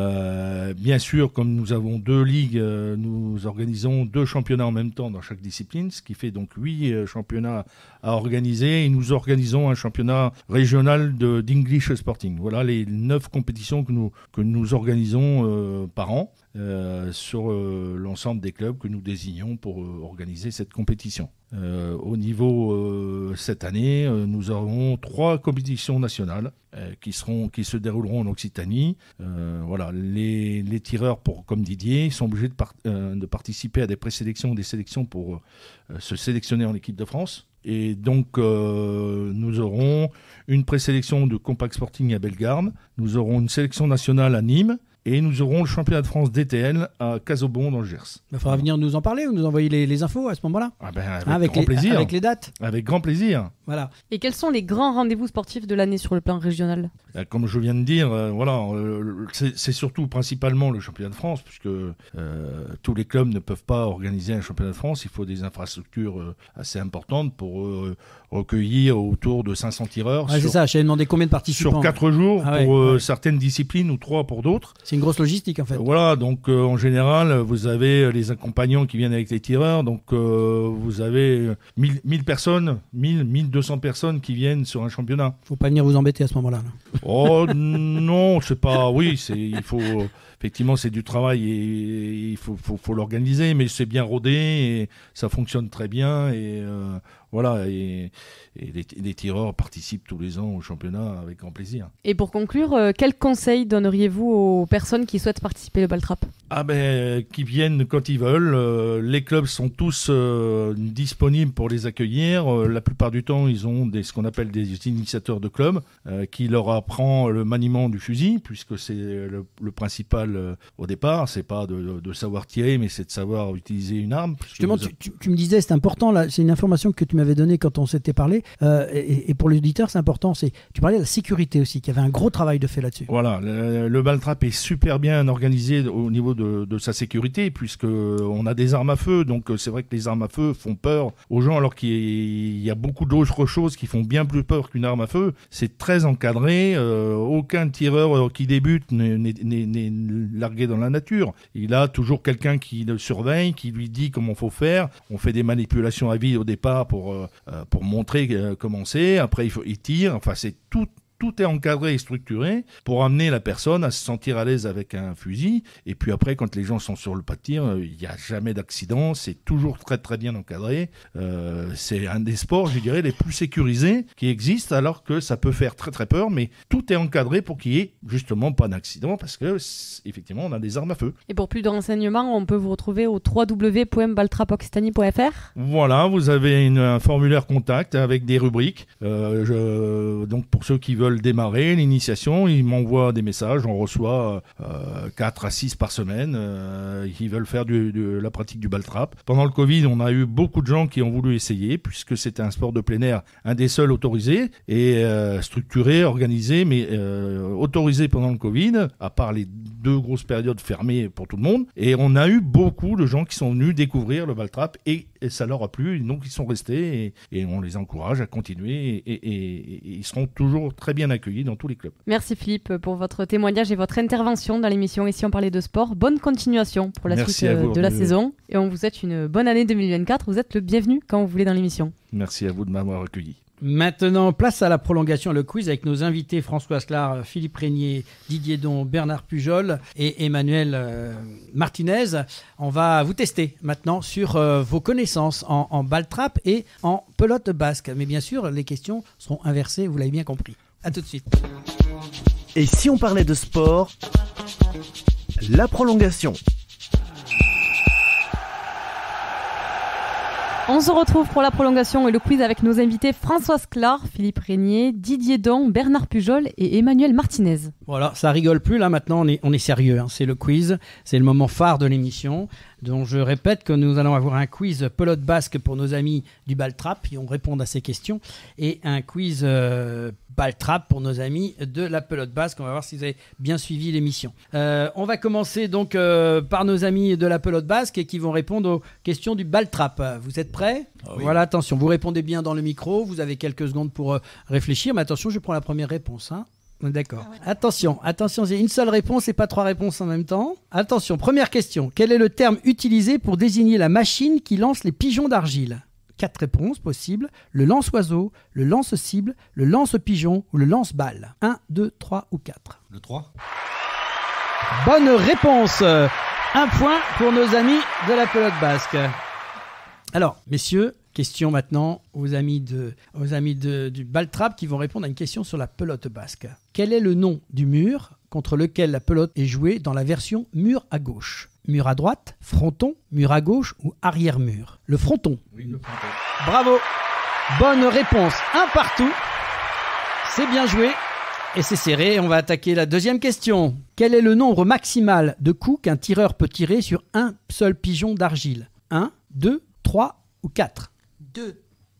K: Bien sûr, comme nous avons 2 ligues, nous organisons 2 championnats en même temps dans chaque discipline, ce qui fait donc 8 championnats à organiser, et nous organisons un championnat régional d'English Sporting. Voilà les 9 compétitions que nous organisons par an sur l'ensemble des clubs que nous désignons pour organiser cette compétition. Au niveau cette année, nous aurons 3 compétitions nationales qui se dérouleront en Occitanie. Voilà, les tireurs, comme Didier, sont obligés de participer à des présélections ou des sélections pour se sélectionner en équipe de France. Et donc, nous aurons une présélection de compact sporting à Bellegarde, nous aurons une sélection nationale à Nîmes, et nous aurons le championnat de France DTL à Casaubon dans le Gers.
B: Il faudra venir nous en parler ou nous envoyer les infos à ce moment-là.
K: Avec grand plaisir.
B: Avec les dates.
K: Avec grand plaisir.
C: Voilà. Et quels sont les grands rendez-vous sportifs de l'année sur le plan régional?
K: Comme je viens de dire, c'est surtout principalement le championnat de France, puisque tous les clubs ne peuvent pas organiser un championnat de France. Il faut des infrastructures assez importantes pour recueillir autour de 500 tireurs.
B: C'est ça, j'avais demandé combien de participants.
K: Sur 4 jours pour certaines disciplines ou 3 pour d'autres.
B: C'est une grosse logistique en fait.
K: Voilà, donc en général, vous avez les accompagnants qui viennent avec les tireurs, donc vous avez 1000 personnes, 1200 personnes qui viennent sur un championnat.
B: Faut pas venir vous embêter à ce moment-là.
K: Oh non, c'est pas... Oui, il faut... Effectivement, c'est du travail et il faut l'organiser, mais c'est bien rodé et ça fonctionne très bien. Et voilà, et les tireurs participent tous les ans au championnat avec grand plaisir.
C: Et pour conclure, quels conseils donneriez-vous aux personnes qui souhaitent participer au Ball-Trap?
K: Qui viennent quand ils veulent. Les clubs sont tous disponibles pour les accueillir. La plupart du temps, ils ont ce qu'on appelle des initiateurs de clubs qui leur apprend le maniement du fusil, puisque c'est le principal au départ. C'est pas de savoir tirer, mais c'est de savoir utiliser une arme.
B: Justement, tu me disais, c'est important, là, c'est une information que tu m'avais donnée quand on s'était parlé, et pour l'auditeur, c'est important. Tu parlais de la sécurité aussi, qu'il y avait un gros travail de fait là-dessus.
K: Voilà, le Ball-Trap est super bien organisé au niveau de sa sécurité, puisqu'on a des armes à feu, donc c'est vrai que les armes à feu font peur aux gens, alors qu'il y a beaucoup d'autres choses qui font bien plus peur qu'une arme à feu. C'est très encadré, aucun tireur qui débute n'est largué dans la nature. Il a toujours quelqu'un qui le surveille, qui lui dit comment il faut faire. On fait des manipulations à vide au départ pour montrer comment c'est. Après, il tire. Enfin, c'est tout est encadré et structuré pour amener la personne à se sentir à l'aise avec un fusil. Et puis après, quand les gens sont sur le pas de tir, il n'y a jamais d'accident. C'est toujours très très bien encadré. C'est un des sports, je dirais, les plus sécurisés qui existent, alors que ça peut faire très très peur. Mais tout est encadré pour qu'il y ait justement pas d'accident, parce que effectivement, on a des armes à feu.
C: Et pour plus de renseignements, on peut vous retrouver au www.baltrapoccitanie.fr.
K: Voilà, vous avez un formulaire contact avec des rubriques. Donc pour ceux qui veulent démarrer l'initiation, ils m'envoient des messages. On reçoit 4 à 6 par semaine qui veulent faire de la pratique du ball-trap. Pendant le Covid, on a eu beaucoup de gens qui ont voulu essayer, puisque c'était un sport de plein air, un des seuls autorisés, et structuré, organisé, mais autorisé pendant le Covid, à part les 2 grosses périodes fermées pour tout le monde. Et on a eu beaucoup de gens qui sont venus découvrir le ball-trap et ça leur a plu, donc ils sont restés et on les encourage à continuer et ils seront toujours très bien accueillis dans tous les clubs.
C: Merci Philippe pour votre témoignage et votre intervention dans l'émission Ici on parlait de sport. Bonne continuation pour la suite de la saison et on vous souhaite une bonne année 2024. Vous êtes le bienvenu quand vous voulez dans l'émission.
K: Merci à vous de m'avoir accueilli.
B: Maintenant, place à la prolongation, le quiz avec nos invités François Sclar, Philippe Régnier, Didier Don, Bernard Pujol et Emmanuel Martinez. On va vous tester maintenant sur vos connaissances en ball-trap et en pelote basque. Mais bien sûr, les questions seront inversées, vous l'avez bien compris. À tout de suite.
A: Et si on parlait de sport, la prolongation.
C: On se retrouve pour la prolongation et le quiz avec nos invités François Sclar, Philippe Régnier, Didier Don, Bernard Pujol et Emmanuel Martinez.
B: Voilà, ça rigole plus là maintenant, on est sérieux. Hein. C'est le quiz, c'est le moment phare de l'émission. Donc je répète que nous allons avoir un quiz pelote basque pour nos amis du ball-trap, qui vont répondre à ces questions, et un quiz ball-trap pour nos amis de la pelote basque. On va voir si vous avez bien suivi l'émission. On va commencer donc par nos amis de la pelote basque et qui vont répondre aux questions du ball-trap. Vous êtes prêts ? Oui. Voilà, attention, vous répondez bien dans le micro, vous avez quelques secondes pour réfléchir, mais attention, je prends la première réponse. Hein. D'accord. Attention, c'est une seule réponse et pas 3 réponses en même temps. Attention, première question. Quel est le terme utilisé pour désigner la machine qui lance les pigeons d'argile ? 4 réponses possibles. Le lance-oiseau, le lance-cible, le lance-pigeon ou le lance-balle. 1, 2, 3 ou 4.
F: Le 3.
B: Bonne réponse. 1 point pour nos amis de la pelote basque. Alors, messieurs, question maintenant aux amis du ball-trap qui vont répondre à une question sur la pelote basque. Quel est le nom du mur contre lequel la pelote est jouée dans la version mur à gauche ? Mur à droite, fronton, mur à gauche ou arrière-mur ? Le fronton.
K: Oui, le fronton.
B: Bravo. Bonne réponse. 1 partout. C'est bien joué. Et c'est serré. On va attaquer la deuxième question. Quel est le nombre maximal de coups qu'un tireur peut tirer sur un seul pigeon d'argile ? 1, 2, 3 ou 4 ?
G: 2.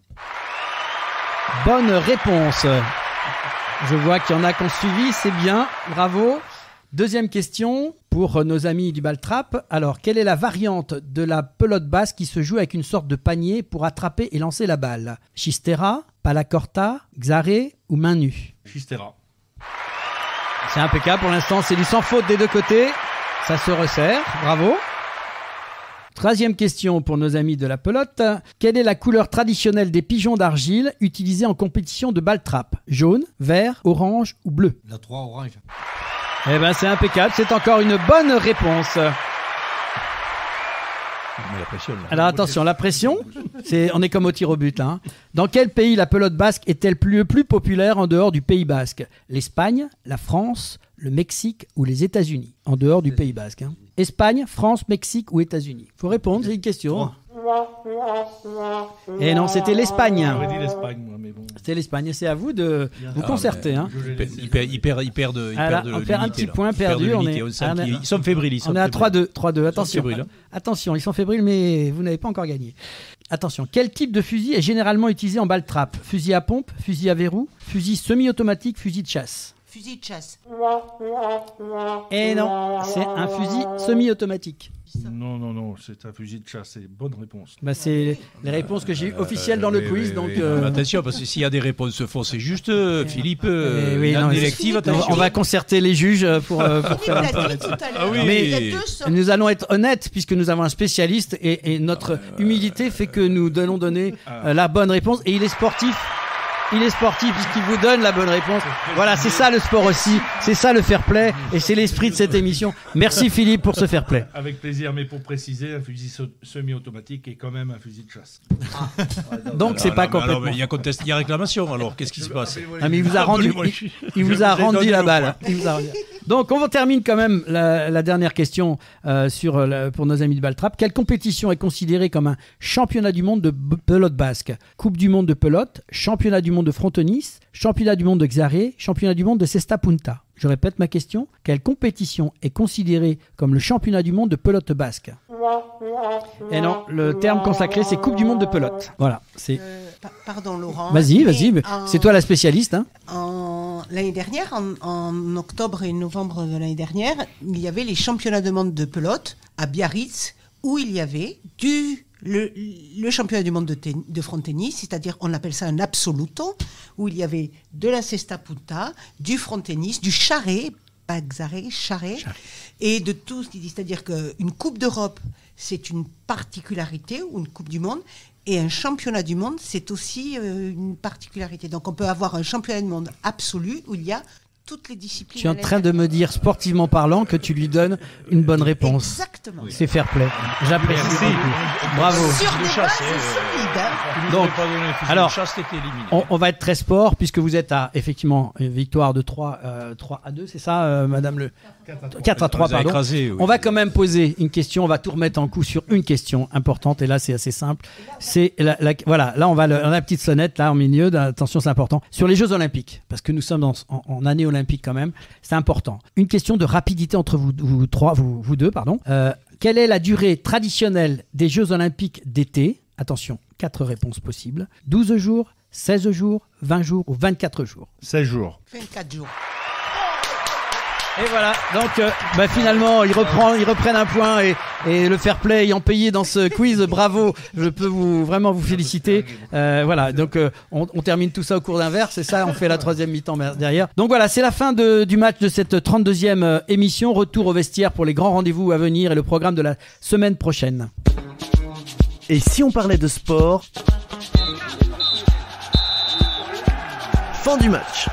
B: Bonne réponse. Je vois qu'il y en a qui ont suivi, c'est bien, bravo. Deuxième question pour nos amis du ball-trap. Alors, quelle est la variante de la pelote basque qui se joue avec une sorte de panier pour attraper et lancer la balle ? Chistera, palacorta, xaré ou main nue ?
K: Chistera.
B: C'est impeccable pour l'instant, c'est du sans faute des deux côtés. Ça se resserre, bravo. Troisième question pour nos amis de la pelote. Quelle est la couleur traditionnelle des pigeons d'argile utilisés en compétition de ball-trap ? Jaune, vert, orange ou bleu ?
F: La 3, orange.
B: Eh bien, c'est impeccable. C'est encore une bonne réponse.
K: La pression,
B: alors attention, la pression, on est comme au tir au but. Hein. Dans quel pays la pelote basque est-elle plus populaire en dehors du Pays basque ? L'Espagne, la France, le Mexique ou les États-Unis ? En dehors du Pays basque. Hein. Espagne, France, Mexique ou États-Unis ? Il faut répondre, c'est une question. Et non, c'était l'Espagne.
K: J'aurais dit l'Espagne, moi, mais bon.
B: C'était l'Espagne. C'est à vous de vous concerter. Hein.
D: Ils perdent
B: on perd un petit point perdu.
D: Ils sont fébriles.
B: On est à 3-2. Attention. Attention, ils sont fébriles, mais vous n'avez pas encore gagné. Attention, quel type de fusil est généralement utilisé en ball-trap ? Fusil à pompe, fusil à verrou, fusil semi-automatique, fusil de chasse ?
G: Fusil de chasse.
B: Et non, c'est un fusil semi-automatique.
K: Non, c'est un fusil de chasse, c'est bonne réponse.
B: Bah, c'est les réponses que j'ai eues officielles dans le quiz. Donc,
D: attention, parce que s'il y a des réponses fausses, c'est juste, Philippe,
B: élective, on va concerter les juges pour faire un point. Mais nous allons être honnêtes, puisque nous avons un spécialiste, et notre humilité fait que nous allons donner la bonne réponse, et il est sportif. Il est sportif puisqu'il vous donne la bonne réponse. Voilà, c'est ça le sport aussi. C'est ça le fair play. Et c'est l'esprit de cette émission. Merci Philippe pour ce fair play.
K: Avec plaisir, mais pour préciser, un fusil semi-automatique est quand même un fusil de chasse.
B: Donc c'est pas complètement.
D: Alors, il y a réclamation, alors qu'est-ce qui se passe?
B: Ah, mais il vous a rendu, il vous a rendu la balle. Donc on termine quand même la dernière question pour nos amis de Baltrap. Quelle compétition est considérée comme un championnat du monde de pelote basque? Coupe du monde de pelote, championnat du monde de frontenis, championnat du monde de Xaré, championnat du monde de Cesta Punta. Je répète ma question. Quelle compétition est considérée comme le championnat du monde de pelote basque? Et non, le terme consacré, c'est Coupe du monde de pelote. Voilà.
G: Pardon Laurent.
B: Vas-y. C'est toi la spécialiste. Hein.
G: L'année dernière, en octobre et novembre de l'année dernière, il y avait les championnats du monde de pelote à Biarritz, où il y avait le championnat du monde de front tennis, c'est-à-dire on appelle ça un absoluto, où il y avait de la cesta punta, du front tennis, du charret, pas xaré, charret, et de tout ce qui dit, c'est-à-dire qu'une Coupe d'Europe, c'est une particularité, ou une Coupe du Monde, et un championnat du monde, c'est aussi une particularité. Donc on peut avoir un championnat du monde absolu où il y a toutes les disciplines.
B: Tu es en train de me dire, sportivement parlant, que tu lui donnes une bonne réponse.
G: Exactement.
B: C'est fair play. J'apprécie. Bravo.
G: Sur des bases solides.
B: Donc, alors, on va être très sport, puisque vous êtes à, effectivement, une victoire de 3-2, c'est ça, madame le 4-3, pardon.
D: Écrasé, oui.
B: On va quand même poser une question, on va tout remettre en coup sur une question importante, et là, c'est assez simple. C'est voilà, là, on a la petite sonnette, là, au milieu, attention, c'est important. Sur les Jeux Olympiques, parce que nous sommes en année olympique quand même, c'est important. Une question de rapidité entre vous deux. Quelle est la durée traditionnelle des Jeux Olympiques d'été? Attention, 4 réponses possibles. 12 jours, 16 jours, 20 jours ou 24 jours?
K: 16 jours.
G: 24 jours.
B: Et voilà, donc finalement ils reprennent un point et le fair play ayant payé dans ce quiz, bravo, je peux vraiment vous féliciter. Voilà, donc on termine tout ça au cours d'un verre, c'est ça, on fait la troisième mi-temps derrière. Donc voilà, c'est la fin du match de cette 32e émission, retour au vestiaire pour les grands rendez-vous à venir et le programme de la semaine prochaine.
A: Et si on parlait de sport? Fin du match.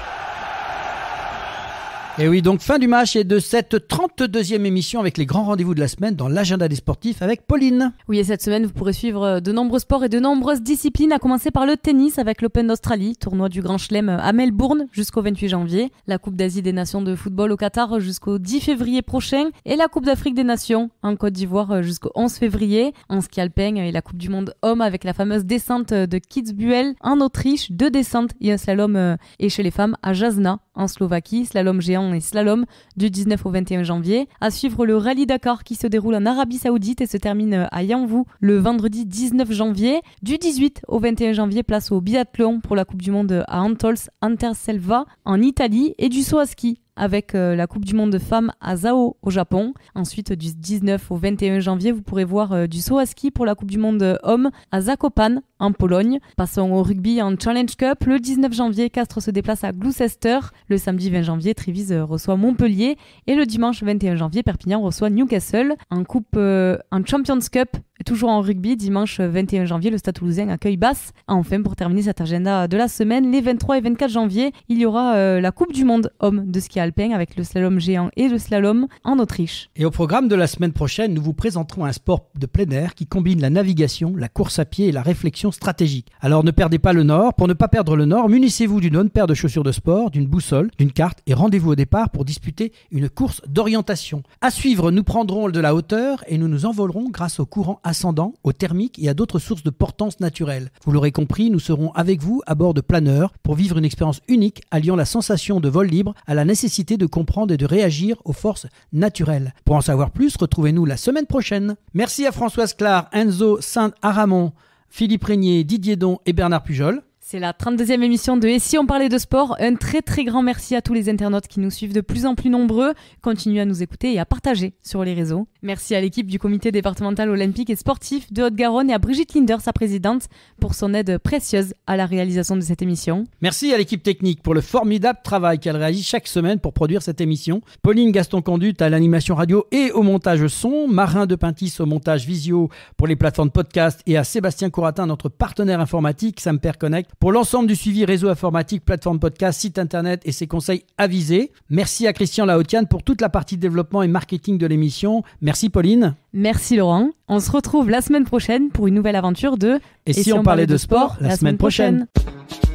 B: Et oui, donc fin du match et de cette 32e émission avec les grands rendez-vous de la semaine dans l'agenda des sportifs avec Pauline.
C: Oui, et cette semaine, vous pourrez suivre de nombreux sports et de nombreuses disciplines, à commencer par le tennis avec l'Open d'Australie, tournoi du Grand Chelem à Melbourne jusqu'au 28 janvier, la Coupe d'Asie des Nations de football au Qatar jusqu'au 10 février prochain et la Coupe d'Afrique des Nations en Côte d'Ivoire jusqu'au 11 février, en ski alpin et la Coupe du Monde Homme avec la fameuse descente de Kitzbühel en Autriche, 2 descentes et un slalom et chez les femmes à Jasna en Slovaquie, slalom géant et slalom du 19 au 21 janvier. À suivre le Rallye Dakar qui se déroule en Arabie Saoudite et se termine à Yanvou le vendredi 19 janvier. Du 18 au 21 janvier, place au biathlon pour la Coupe du Monde à Antols Anterselva en Italie et du saut à ski avec la Coupe du Monde de femmes à Zao au Japon. Ensuite, du 19 au 21 janvier, vous pourrez voir du saut à ski pour la Coupe du Monde hommes à Zakopane en Pologne. Passons au rugby en Challenge Cup. Le 19 janvier, Castres se déplace à Gloucester. Le samedi 20 janvier, Trévise reçoit Montpellier. Et le dimanche 21 janvier, Perpignan reçoit Newcastle. En Champions Cup, toujours en rugby, dimanche 21 janvier, le Stade Toulousain accueille Basse. Enfin, pour terminer cet agenda de la semaine, les 23 et 24 janvier, il y aura la Coupe du Monde homme de ski alpin avec le slalom géant et le slalom en Autriche.
B: Et au programme de la semaine prochaine, nous vous présenterons un sport de plein air qui combine la navigation, la course à pied et la réflexion stratégique. Alors ne perdez pas le nord. Pour ne pas perdre le nord, munissez-vous d'une bonne paire de chaussures de sport, d'une boussole, d'une carte et rendez-vous au départ pour disputer une course d'orientation. À suivre, nous prendrons de la hauteur et nous nous envolerons grâce au courant ascendant, au thermique et à d'autres sources de portance naturelle. Vous l'aurez compris, nous serons avec vous à bord de planeurs pour vivre une expérience unique alliant la sensation de vol libre à la nécessité de comprendre et de réagir aux forces naturelles. Pour en savoir plus, retrouvez-nous la semaine prochaine. Merci à Françoise Clar, Enzo Saint-Aramon, Philippe Régnier, Didier Don et Bernard Pujol.
C: C'est la 32e émission de Et si on parlait de sport. Un très très grand merci à tous les internautes qui nous suivent de plus en plus nombreux. Continuez à nous écouter et à partager sur les réseaux. Merci à l'équipe du comité départemental olympique et sportif de Haute-Garonne et à Brigitte Linder, sa présidente, pour son aide précieuse à la réalisation de cette émission.
B: Merci à l'équipe technique pour le formidable travail qu'elle réalise chaque semaine pour produire cette émission. Pauline Gaston-Conduit à l'animation radio et au montage son. Marin de Pintis au montage visio pour les plateformes podcast et à Sébastien Couratin, notre partenaire informatique, Samper Connect, pour l'ensemble du suivi réseau informatique, plateforme podcast, site internet et ses conseils avisés. Merci à Christian Laotian pour toute la partie développement et marketing de l'émission. Merci Pauline.
C: Merci Laurent. On se retrouve la semaine prochaine pour une nouvelle aventure de
B: Et si on parlait de sport la semaine prochaine.